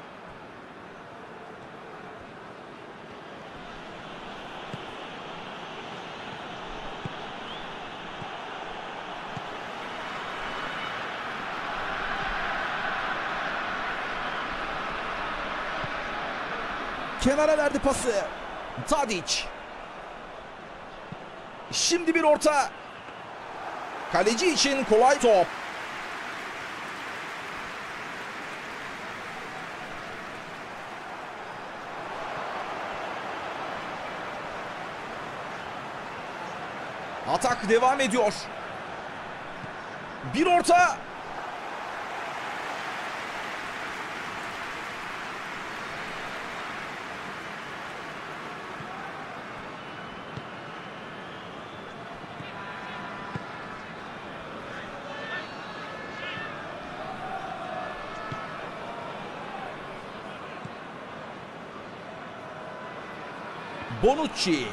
Speaker 1: Kenara verdi pası. Tadic. Şimdi bir orta. Kaleci için kolay top. Atak devam ediyor. Bir orta. Bonucci.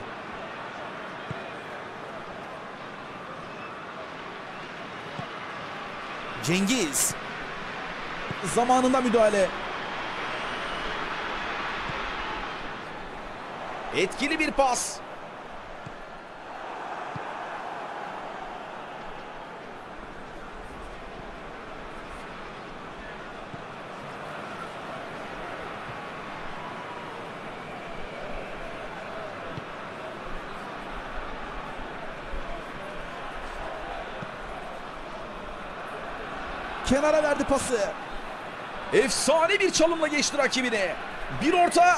Speaker 1: Cengiz. Zamanında müdahale. Etkili bir pas. Kenara verdi pası. Efsane bir çalımla geçti rakibini. Bir orta.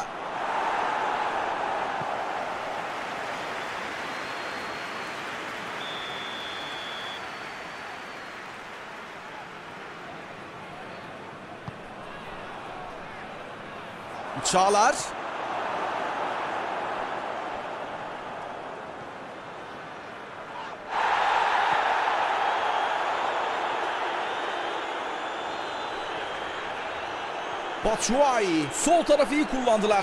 Speaker 1: Çağlar. Batshuayi sol tarafı iyi kullandılar.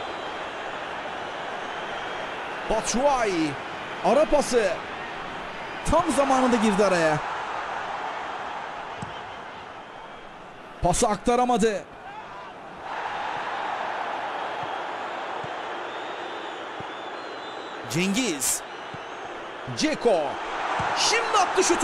Speaker 1: Batshuayi ara pası tam zamanında girdi araya. Pası aktaramadı. Cengiz. Dzeko. Şimdi attı şutu.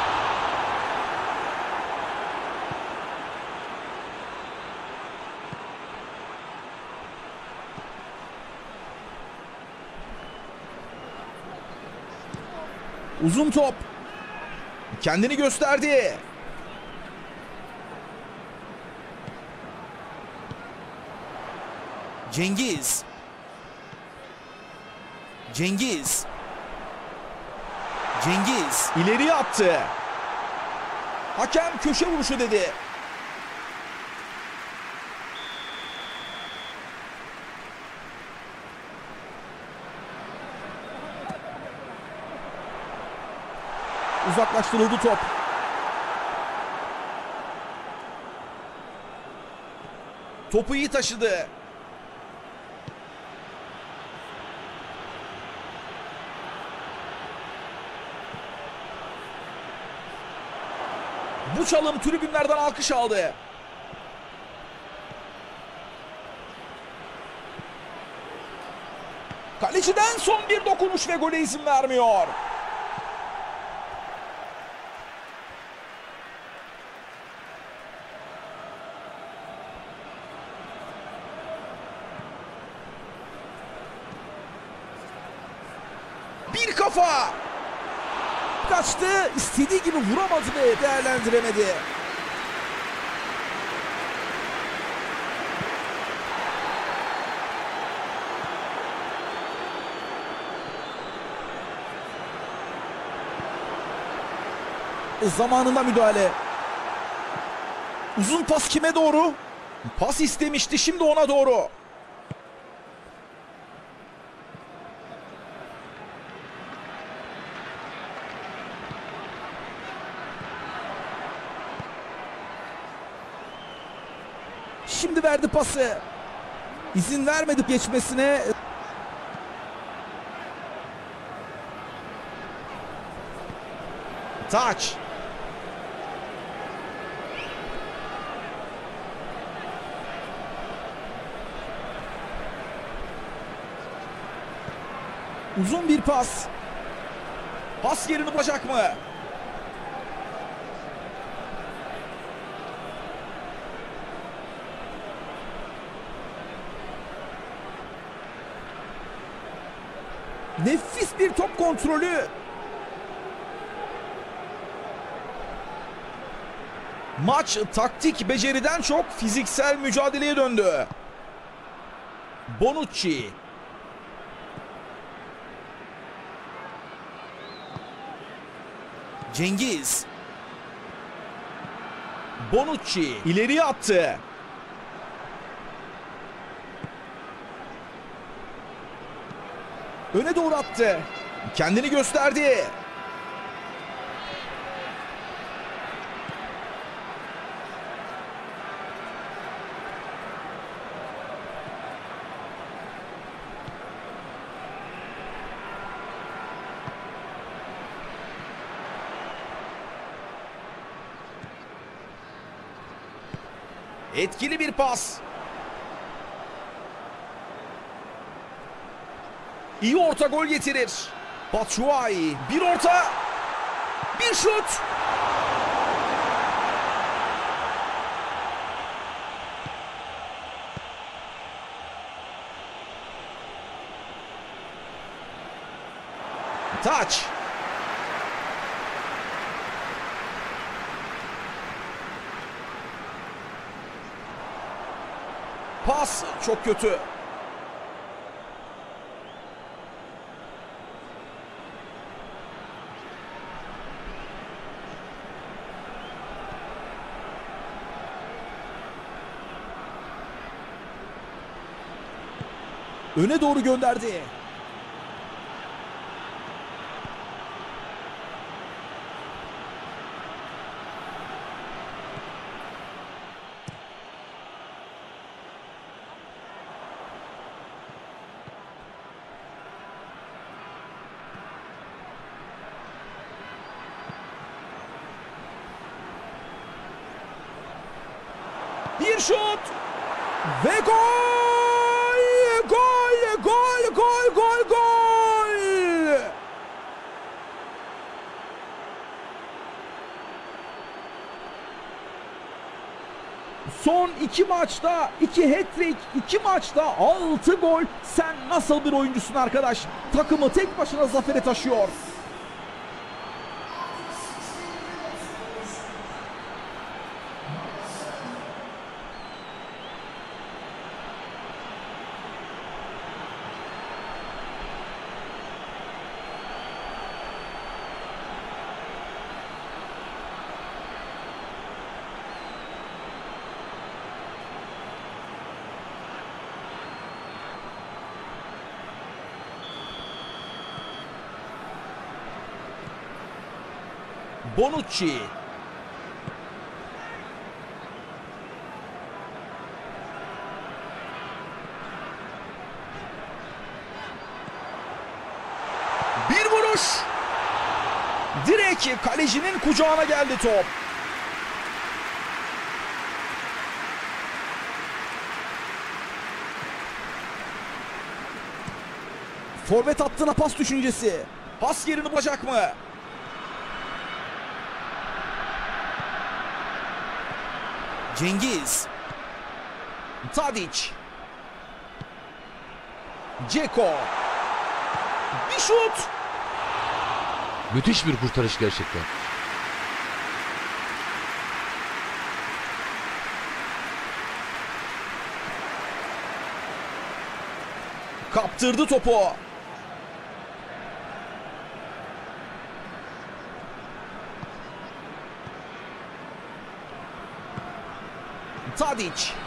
Speaker 1: Uzun top. Kendini gösterdi. Cengiz. Cengiz. Cengiz ileriye attı. Hakem köşe vuruşu dedi. Uzaklaştırıldı top. Topu iyi taşıdı. Bu çalım tribünlerden alkış aldı. Kaleciden son bir dokunuş ve gole izin vermiyor. Bir kafa. Kaçtı, istediği gibi vuramadı ve değerlendiremedi. Zamanında müdahale. Uzun pas kime doğru? Pas istemişti, şimdi ona doğru. Şimdi verdi pası. İzin vermedi geçmesine. Taç. Uzun bir pas. Pas yerini bulacak mı? Nefis bir top kontrolü. Maç taktik beceriden çok fiziksel mücadeleye döndü. Bonucci. Cengiz. Bonucci ileriye attı. Öne doğru attı. Kendini gösterdi. Etkili bir pas. İyi orta gol getirir. Batshuayi. Bir orta. Bir şut. Taç. Pas çok kötü. Öne doğru gönderdi. Bir şut ve gol! Gol! Gol! Gol! Gol! Gol! Son 2 maçta 2 hat-trick, 2 maçta 6 gol. Sen nasıl bir oyuncusun arkadaş? Takımı tek başına zafere taşıyor. Bonucci. Bir vuruş. Direkt kalecinin kucağına geldi top. Forvet hattına pas düşüncesi. Pas yerini bulacak mı? Cengiz. Tadic. Dzeko. Bir şut.
Speaker 2: Müthiş bir kurtarış gerçekten.
Speaker 1: Kaptırdı topu. Tadic.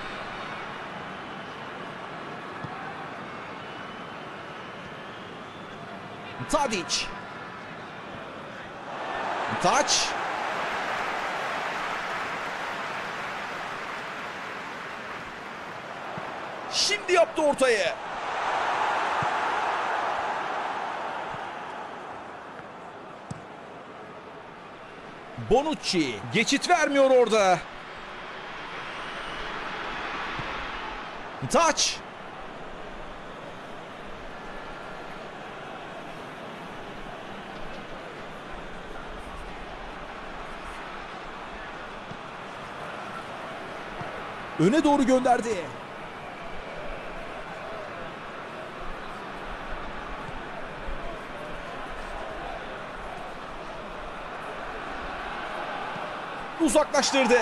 Speaker 1: Tadic. Taç. Şimdi yaptı ortayı. Bonucci geçit vermiyor orada. Taç. Öne doğru gönderdi. Uzaklaştırdı.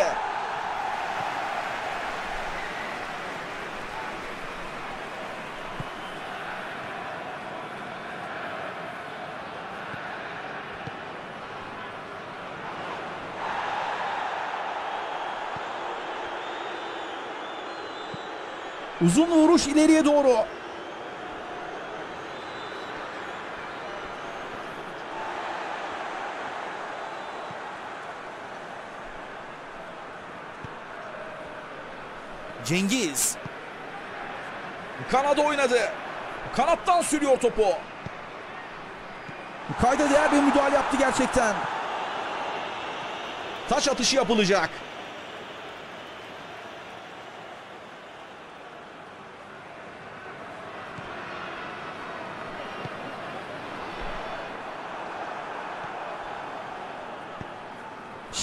Speaker 1: Uzun vuruş ileriye doğru. Cengiz. Kanada oynadı. Kanattan sürüyor topu. Kayda değer bir müdahale yaptı gerçekten. Taç atışı yapılacak.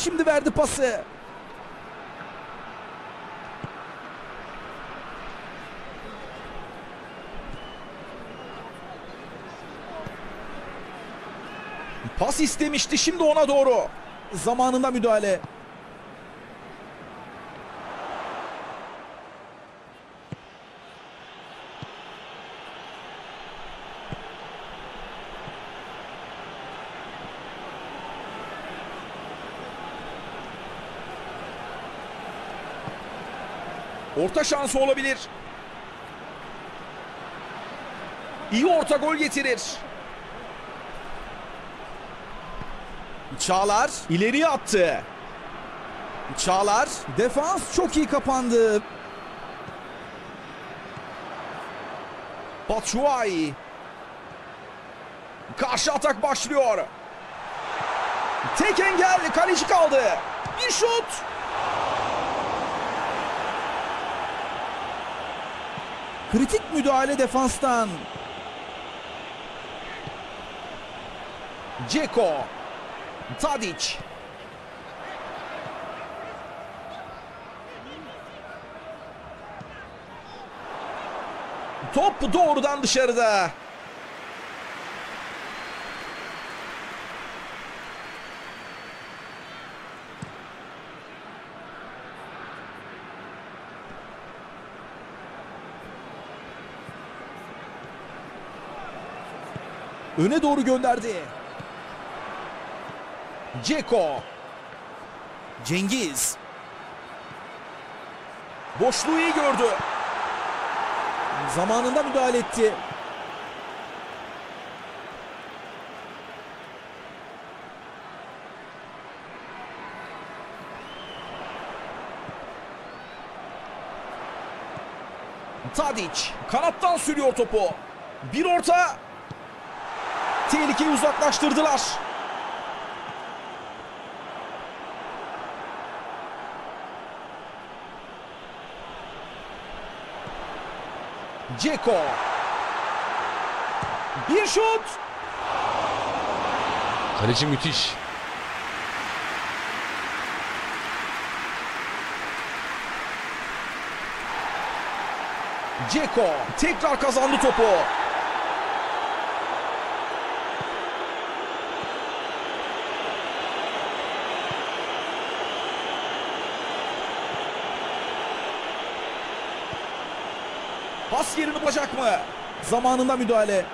Speaker 1: Şimdi verdi pası. Pas istemişti, şimdi ona doğru. Zamanında müdahale. Orta şansı olabilir. İyi orta, gol getirir. Çağlar ileriye attı. Çağlar, defans çok iyi kapandı. Batshuayi. Karşı atak başlıyor. Tek engel, kaleci kaldı. Bir şut. Kritik müdahale defanstan. Dzeko. Tadic. Top doğrudan dışarıda. Öne doğru gönderdi. Dzeko. Cengiz. Boşluğu iyi gördü. Zamanında müdahale etti. Tadic kanattan sürüyor topu. Bir orta. Tehlikeyi uzaklaştırdılar. Dzeko. Bir şut.
Speaker 2: Kaleci müthiş.
Speaker 1: Dzeko tekrar kazandı topu. Pas yerini bulacak mı? Zamanında müdahale.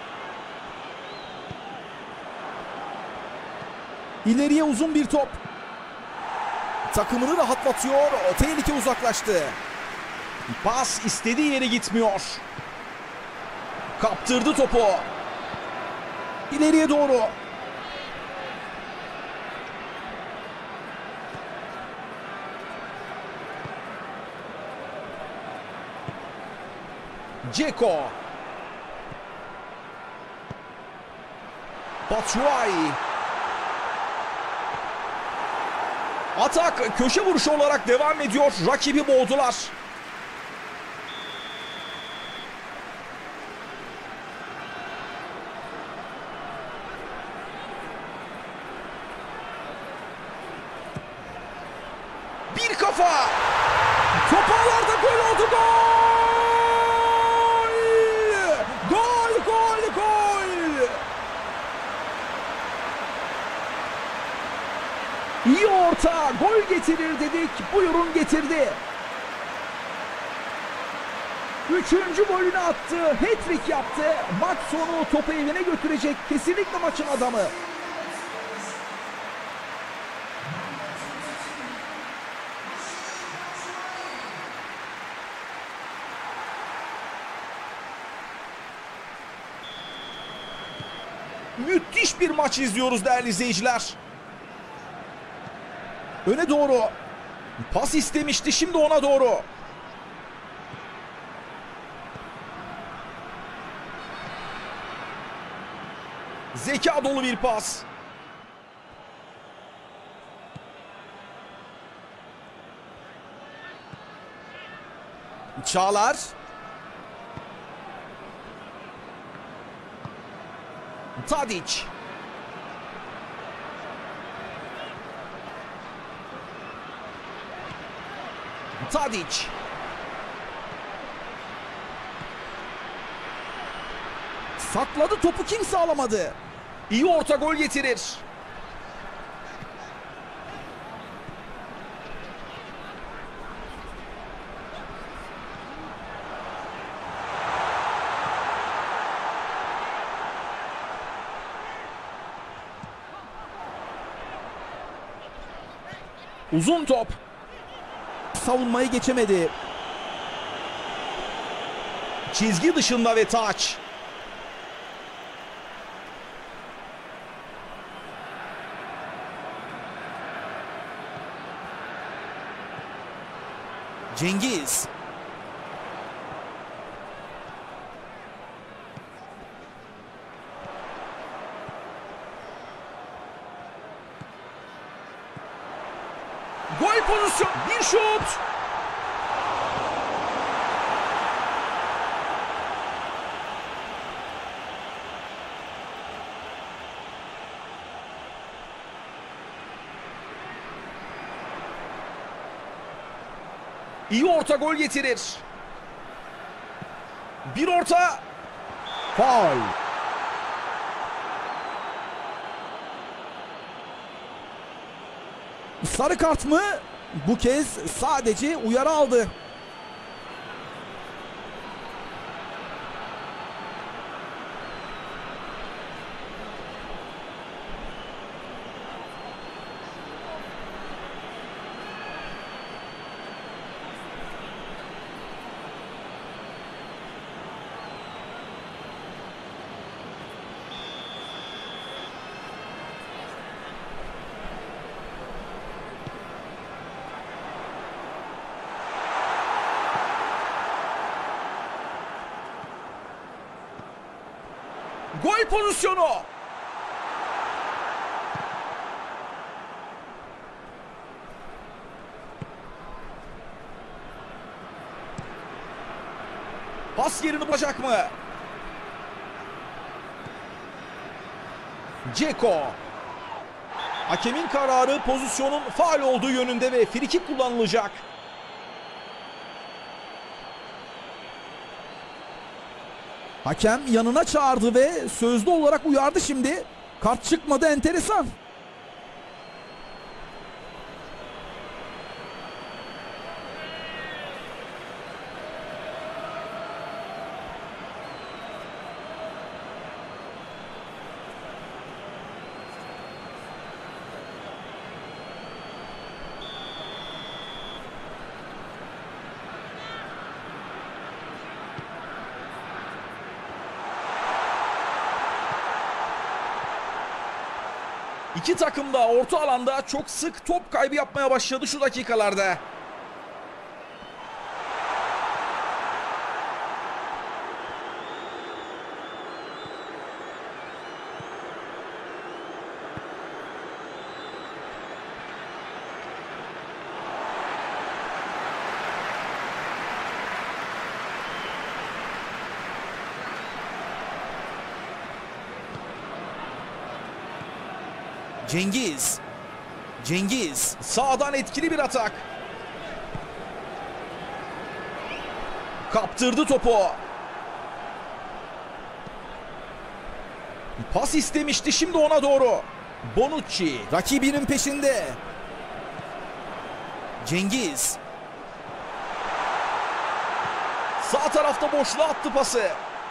Speaker 1: İleriye uzun bir top. Takımını rahatlatıyor. Tehlike uzaklaştı. Pas istediği yere gitmiyor. Kaptırdı topu. İleriye doğru. Dzeko. Batshuayi. Atak köşe vuruşu olarak devam ediyor. Rakibi boğdular. Bir kafa. Top ağlarda, gol oldu, gol! Gol, gol, gol! İyi orta, gol getirir dedik. Buyurun, getirdi. Üçüncü golünü attı, hat-trick yaptı. Maç sonu topu evine götürecek kesinlikle maçın adamı. Müthiş bir maç izliyoruz değerli izleyiciler. Öne doğru. Pas istemişti, şimdi ona doğru. Zeka dolu bir pas. Çağlar. Tadic. Tadic. Sakladı topu, kimse alamadı. İyi orta gol getirir. Uzun top. Savunmayı geçemedi. Çizgi dışında ve taç. Cengiz. Gol pozisyonu. Bir şut. İyi orta gol getirir. Bir orta. Faul. Sarı kart mı? Bu kez sadece uyarı aldı. Gol pozisyonu. Pas yerini bulacak mı? Dzeko. Hakemin kararı pozisyonun faul olduğu yönünde ve frikik kullanılacak. Hakem yanına çağırdı ve sözlü olarak uyardı şimdi. Kart çıkmadı, enteresan. İki takım da orta alanda çok sık top kaybı yapmaya başladı şu dakikalarda. Cengiz. Cengiz. Sağdan etkili bir atak. Kaptırdı topu. Pas istemişti, şimdi ona doğru. Bonucci. Rakibinin peşinde. Cengiz. Sağ tarafta boşluğa attı pası.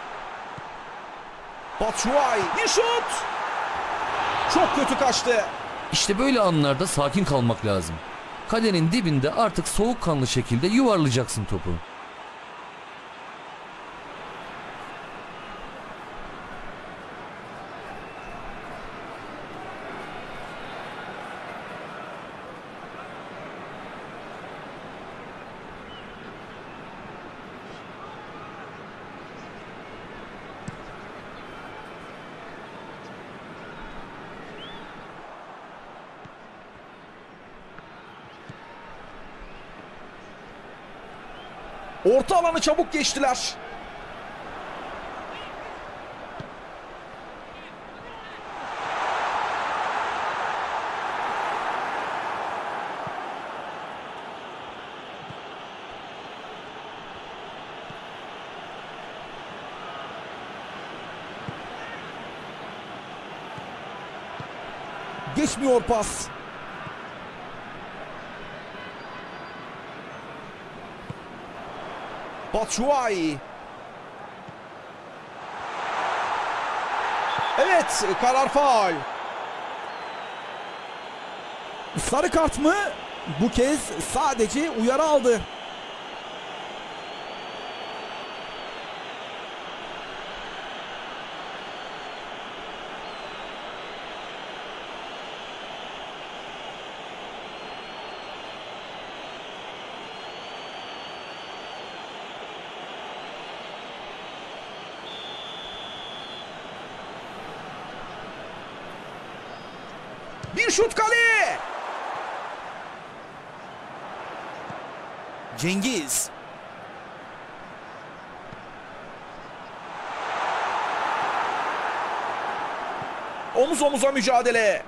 Speaker 1: Batshuayi. Bir şut. Çok kötü kaçtı.
Speaker 2: İşte böyle anlarda sakin kalmak lazım. Kalenin dibinde artık soğukkanlı şekilde yuvarlayacaksın topu.
Speaker 1: Orta alanı çabuk geçtiler. Geçmiyor pas. Batshuayi. Evet, karar faul. Sarı kart mı? Bu kez sadece uyarı aldı. Bir şut kale. Cengiz. Omuz omuza mücadele.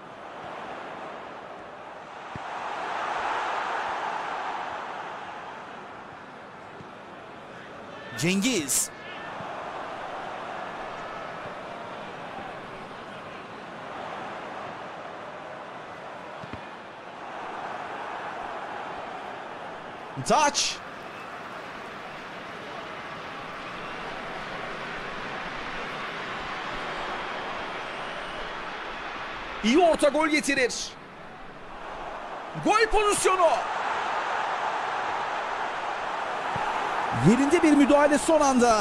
Speaker 1: Cengiz. Taç. İyi orta gol getirir. Gol pozisyonu. Yerinde bir müdahale son anda.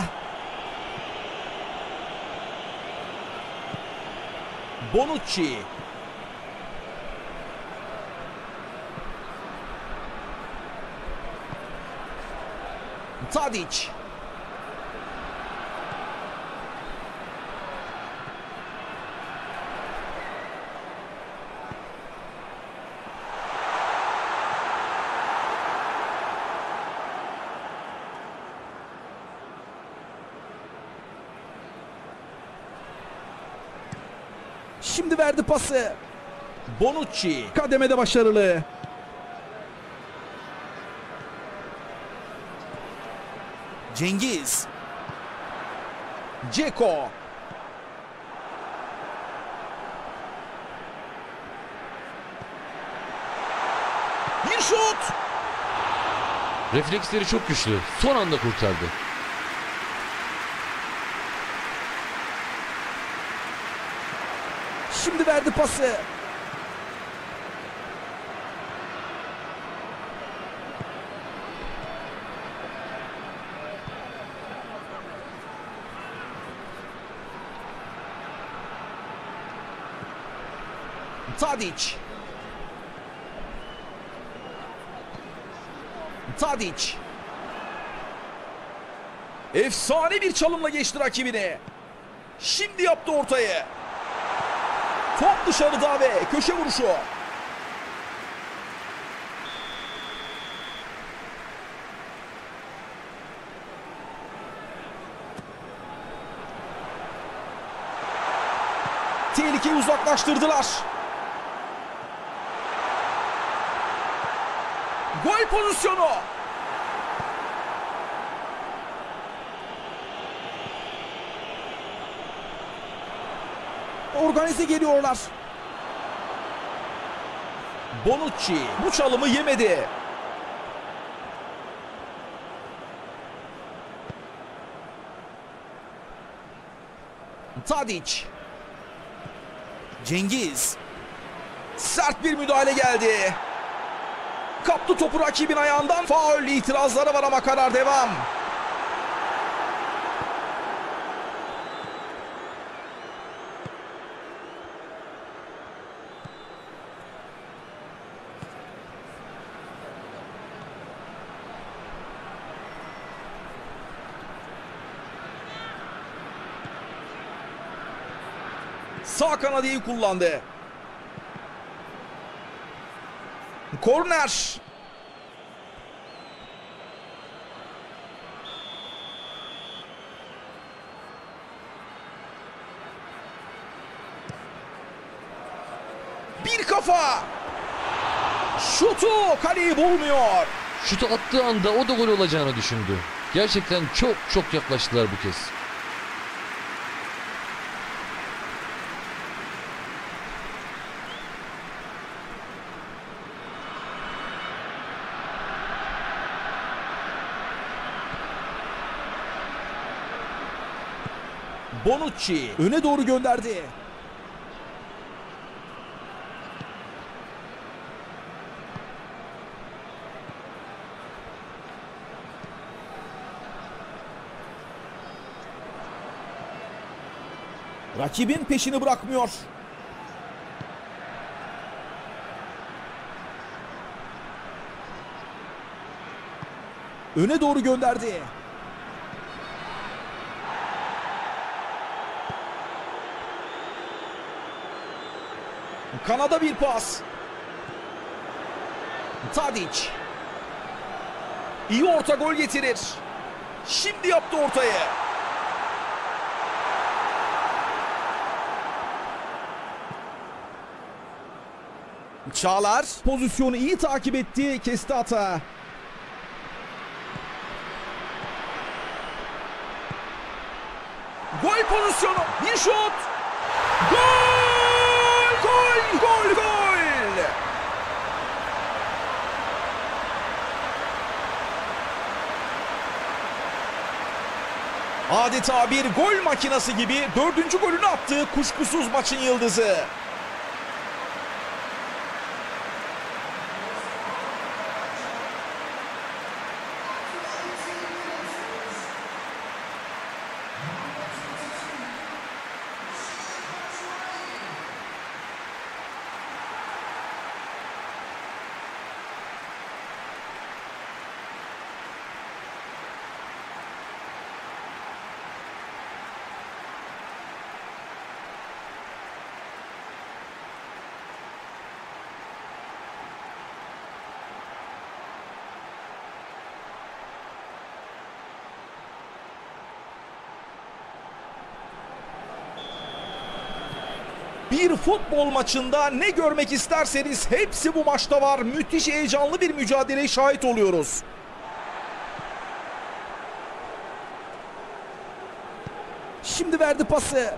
Speaker 1: Bonucci. Tadic. Şimdi verdi pası. Bonucci kademede başarılı. Cengiz. Dzeko. Bir şut.
Speaker 2: Refleksleri çok güçlü. Son anda kurtardı.
Speaker 1: Şimdi verdi pası. Tadic. Tadic. Efsane bir çalımla geçti rakibini. Şimdi yaptı ortayı. Top dışarıda ve köşe vuruşu. Tehlikeyi uzaklaştırdılar. Gol pozisyonu. Organize geliyorlar. Bonucci bu çalımı yemedi. Tadic. Cengiz. Sert bir müdahale geldi. Kaptı topu rakibin ayağından. Faul itirazları var ama karar devam. Sağ kanadı iyi kullandı. Korner. Bir kafa. Şutu kaleyi bulmuyor.
Speaker 2: Şutu attığı anda o da gol olacağını düşündü. Gerçekten çok yaklaştılar bu kez.
Speaker 1: Bonucci öne doğru gönderdi. Rakibin peşini bırakmıyor. Öne doğru gönderdi. Kanada bir pas. Tadic. İyi orta gol getirir. Şimdi yaptı ortayı. Çağlar pozisyonu iyi takip etti, kesti hata. Gol pozisyonu, bir şut. Gol! Gol! Gol! Gol! Adeta bir gol makinesi gibi 4. golünü attı, kuşkusuz maçın yıldızı. Bir futbol maçında ne görmek isterseniz hepsi bu maçta var. Müthiş heyecanlı bir mücadeleye şahit oluyoruz. Şimdi verdi pası.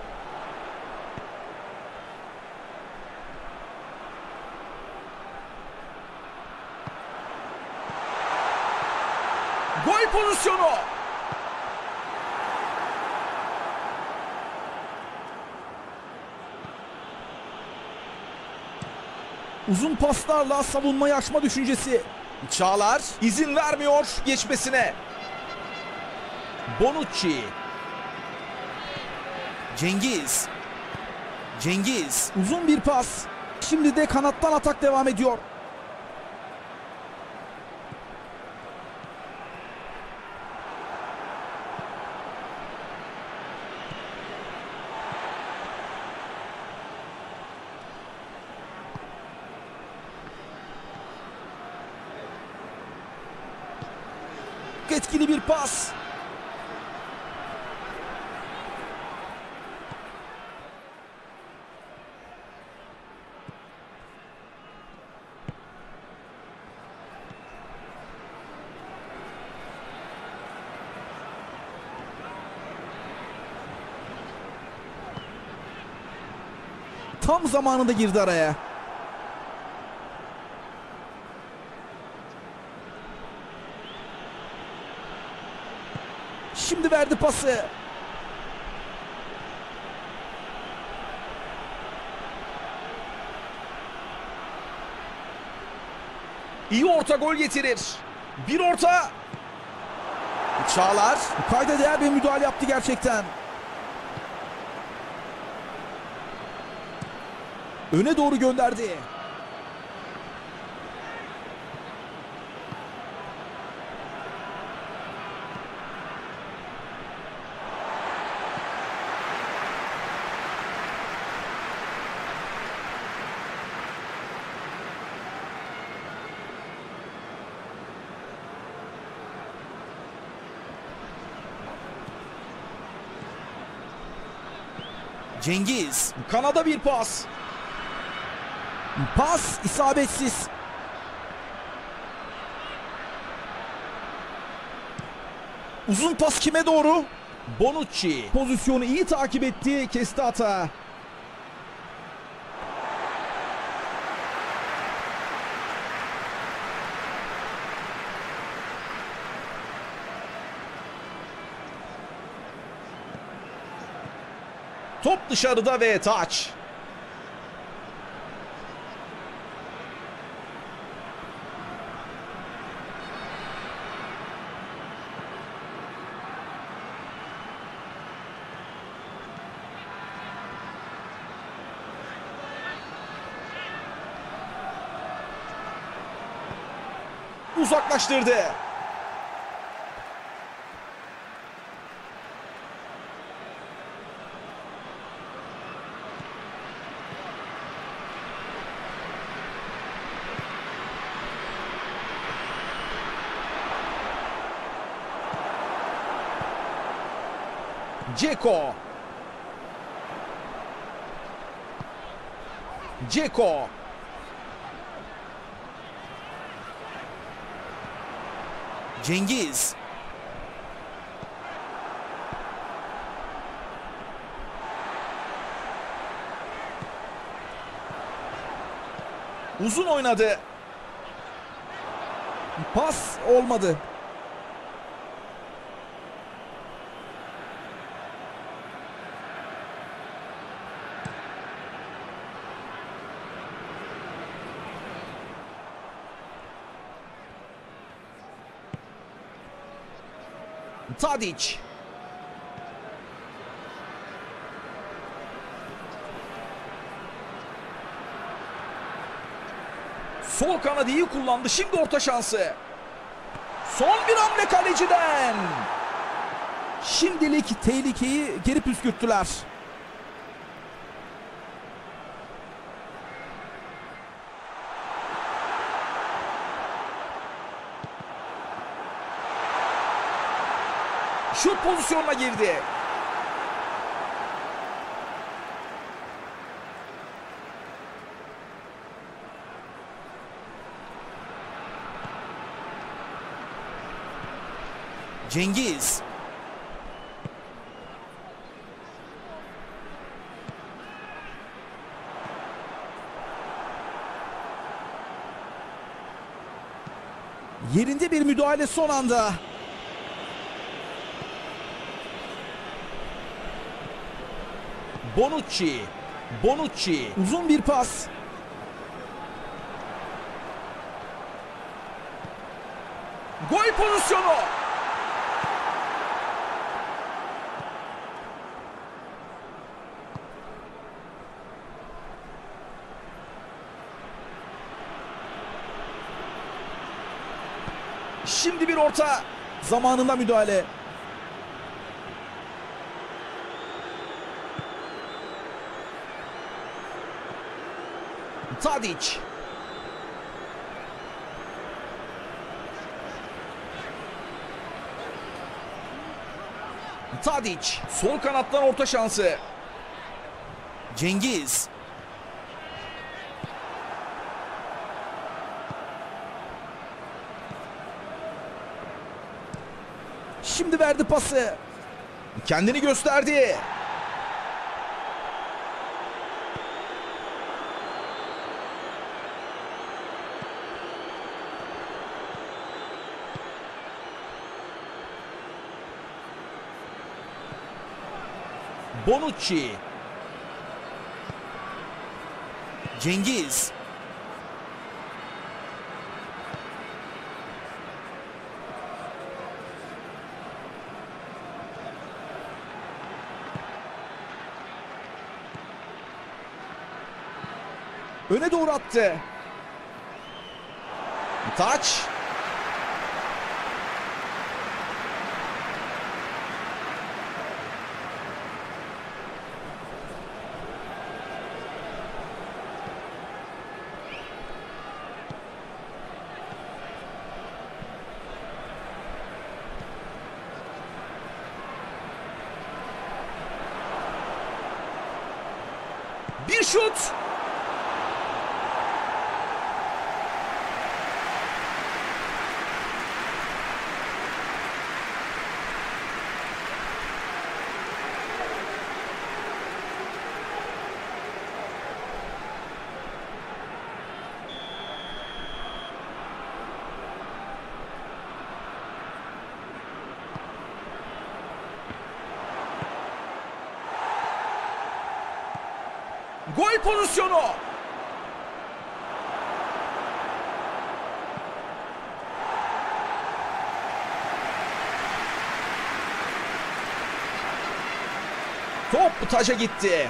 Speaker 1: Gol pozisyonu. Uzun paslarla savunmayı açma düşüncesi. Çağlar izin vermiyor geçmesine. Bonucci. Cengiz. Cengiz. Uzun bir pas. Şimdi de kanattan atak devam ediyor. Etkili bir pas. Tam zamanında girdi araya. Şimdi verdi pası. İyi orta gol getirir. Bir orta. Çağlar kayda değer bir müdahale yaptı gerçekten. Öne doğru gönderdi. Cengiz. Kanada bir pas. Pas isabetsiz. Uzun pas kime doğru? Bonucci. Pozisyonu iyi takip etti. Kesti hata. Top dışarıda ve taç. Uzaklaştırdı. Dzeko. Dzeko. Cengiz. Uzun oynadı. Pas olmadı. Tadic. Sol kanadı iyi kullandı. Şimdi orta şansı. Son bir hamle kaleciden. Şimdilik tehlikeyi geri püskürttüler. Şut pozisyonuna girdi. Cengiz. Yerinde bir müdahale son anda. Bonucci. Bonucci. Uzun bir pas. Gol pozisyonu. Şimdi bir orta. Zamanında müdahale. Tadic. Tadic. Sol kanattan orta şansı. Cengiz. Şimdi verdi pası. Kendini gösterdi. Bonucci. Cengiz. Öne doğru attı. Taç. Bir şut. Gol pozisyonu. Top taca gitti.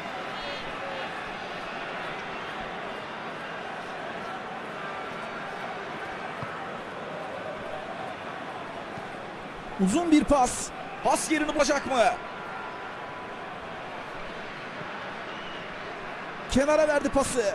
Speaker 1: Uzun bir pas. Pas yerini bulacak mı? Kenara verdi pası.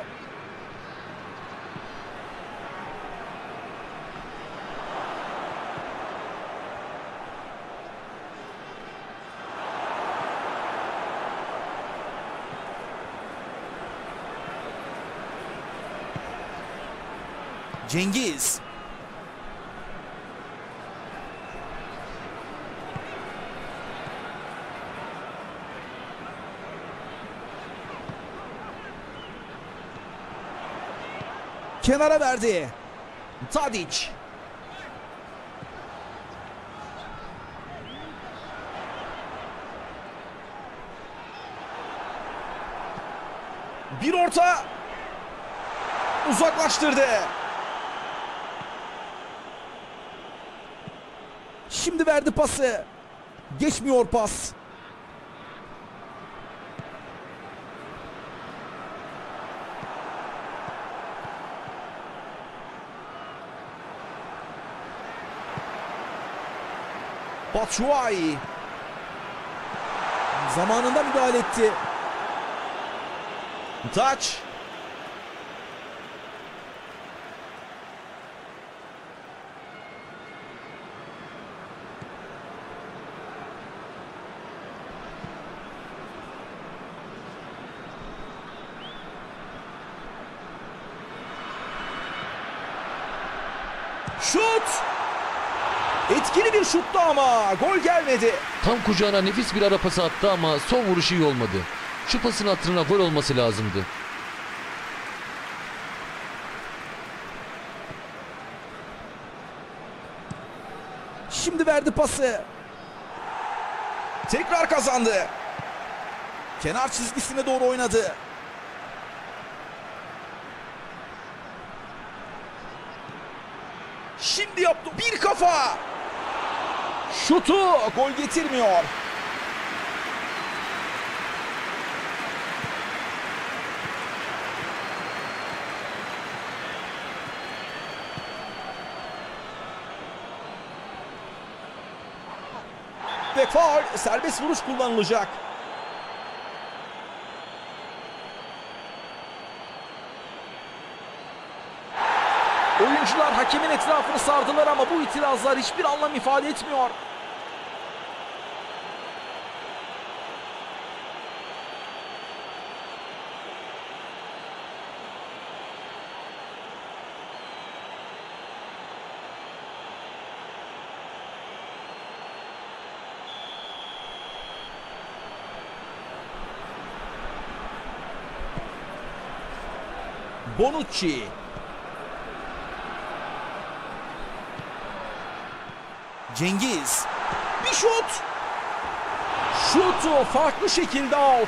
Speaker 1: Cengiz. Kenara verdi. Tadic. Bir orta. Uzaklaştırdı. Şimdi verdi pası. Geçmiyor pas. Batshuayi zamanında müdahale etti. Taç. Şut. Etkili bir şuttu ama gol gelmedi.
Speaker 2: Tam kucağına nefis bir ara pası attı ama son vuruşu iyi olmadı. Şu pasın hatırına gol olması lazımdı.
Speaker 1: Şimdi verdi pası. Tekrar kazandı. Kenar çizgisine doğru oynadı. Şimdi yaptı. Bir kafa. Şutu gol getirmiyor. Ve faul, serbest vuruş kullanılacak. Oyuncular hakemin etrafını sardılar ama bu itirazlar hiçbir anlam ifade etmiyor. Bonucci. Cengiz. Bir şut. Şutu farklı şekilde out.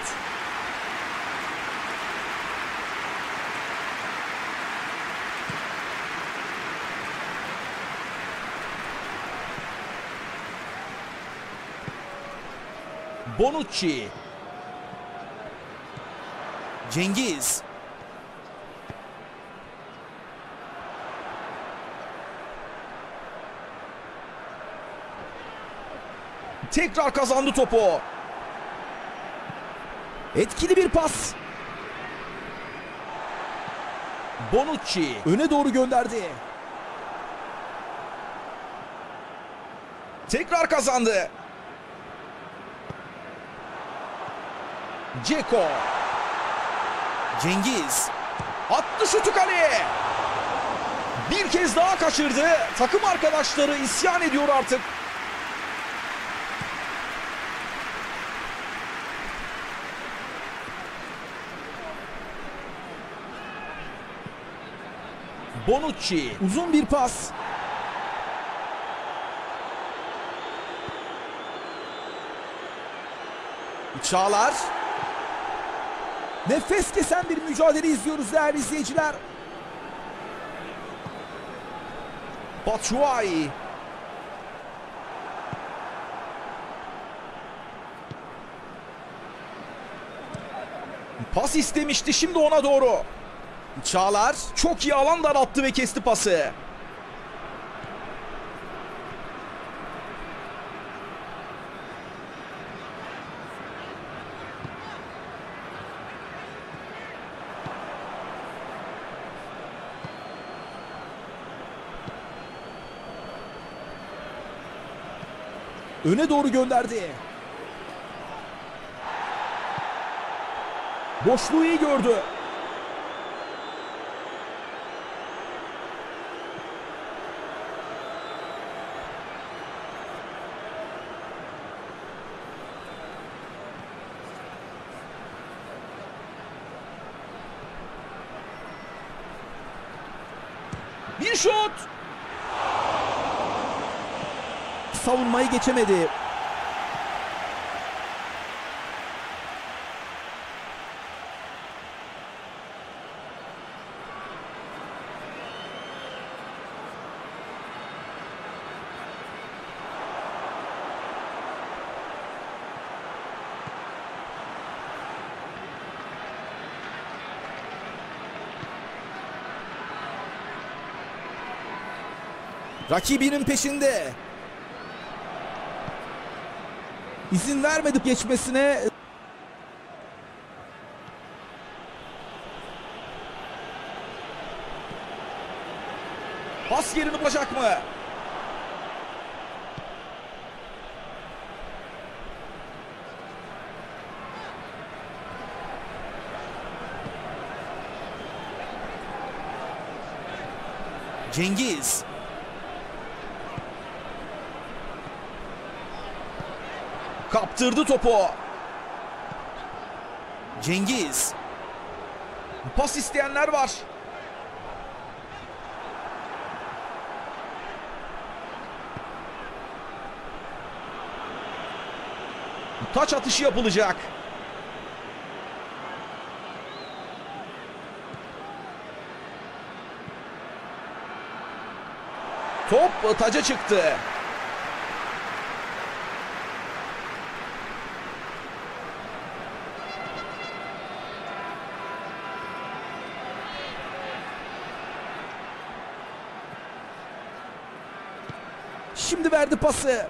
Speaker 1: Bonucci. Cengiz. Tekrar kazandı topu. Etkili bir pas. Bonucci öne doğru gönderdi. Tekrar kazandı. Dzeko. Cengiz. Attı şutu kaleye. Bir kez daha kaçırdı. Takım arkadaşları isyan ediyor artık. Bonucci. Uzun bir pas. Çağlar. Nefes kesen bir mücadele izliyoruz değerli izleyiciler. Batshuayi. Pas istemişti, şimdi ona doğru. Çağlar çok iyi alan daralttı ve kesti pası. Öne doğru gönderdi. Boşluğu iyi gördü. Bir şut. Savunmayı geçemedi. Rakibinin peşinde. İzin vermedi geçmesine. Pas yerini bulacak mı? Cengiz. Kaptırdı topu. Cengiz. Pas isteyenler var. Taç atışı yapılacak. Top taca çıktı. Şimdi verdi pası.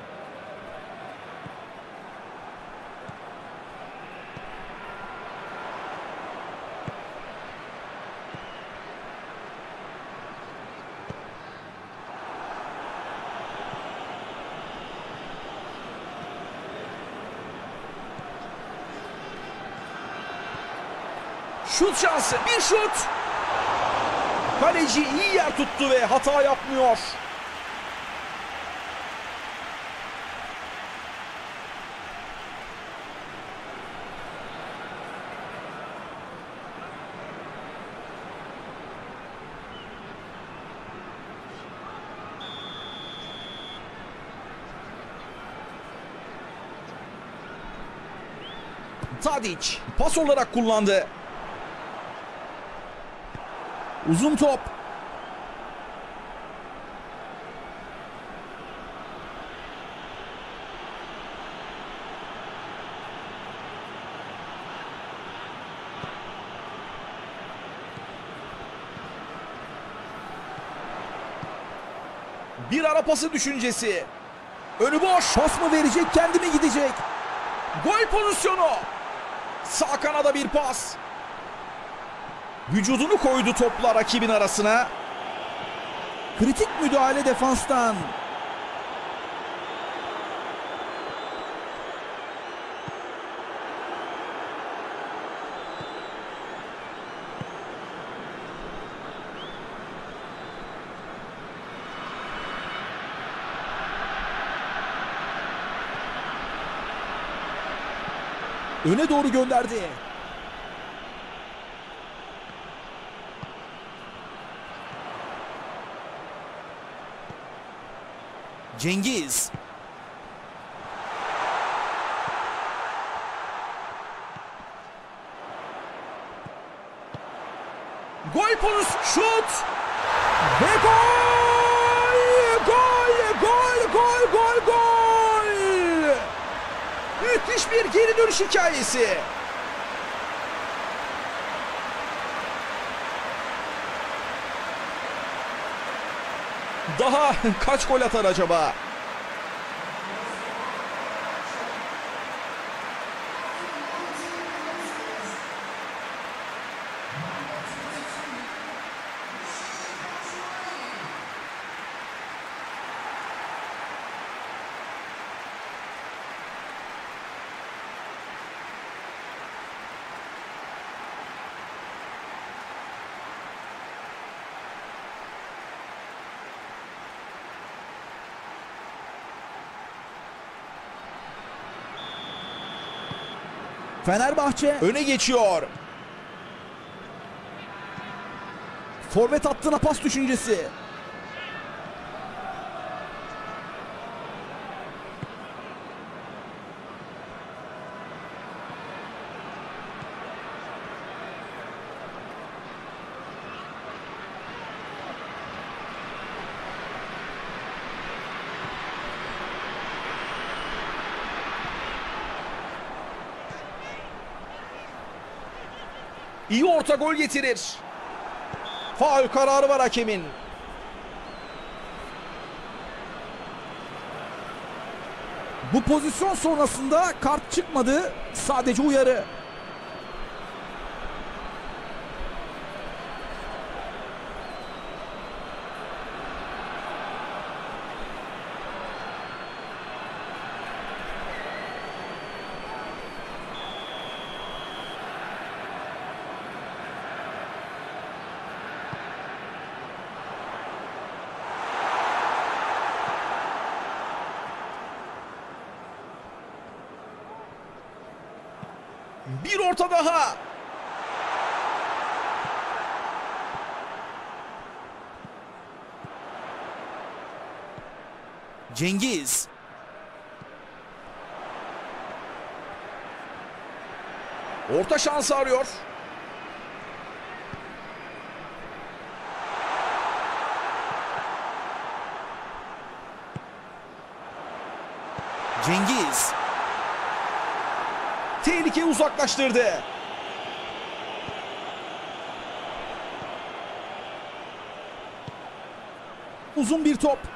Speaker 1: Şut şansı, bir şut. Kaleci iyi yer tuttu ve hata yapmıyor. Tadic pas olarak kullandı. Uzun top. Bir ara pası düşüncesi. Önü boş. Pas mı verecek, kendi mi gidecek? Gol pozisyonu. Sağ kanada bir pas. Vücudunu koydu topla rakibin arasına. Kritik müdahale defanstan. Öne doğru gönderdi. Cengiz. Kritik pozisyon. Şut. Ve gol! Gol! Gol! Gol! Gol! Gol! Müthiş bir geri dönüş hikayesi. Daha kaç gol atar acaba? Fenerbahçe öne geçiyor. Forvet hattına pas düşüncesi. İyi orta gol getirir. Faul kararı var hakemin. Bu pozisyon sonrasında kart çıkmadı. Sadece uyarı. Bir orta daha. Cengiz. Orta şansı arıyor. Cengiz. Tehlikeyi uzaklaştırdı. Uzun bir top.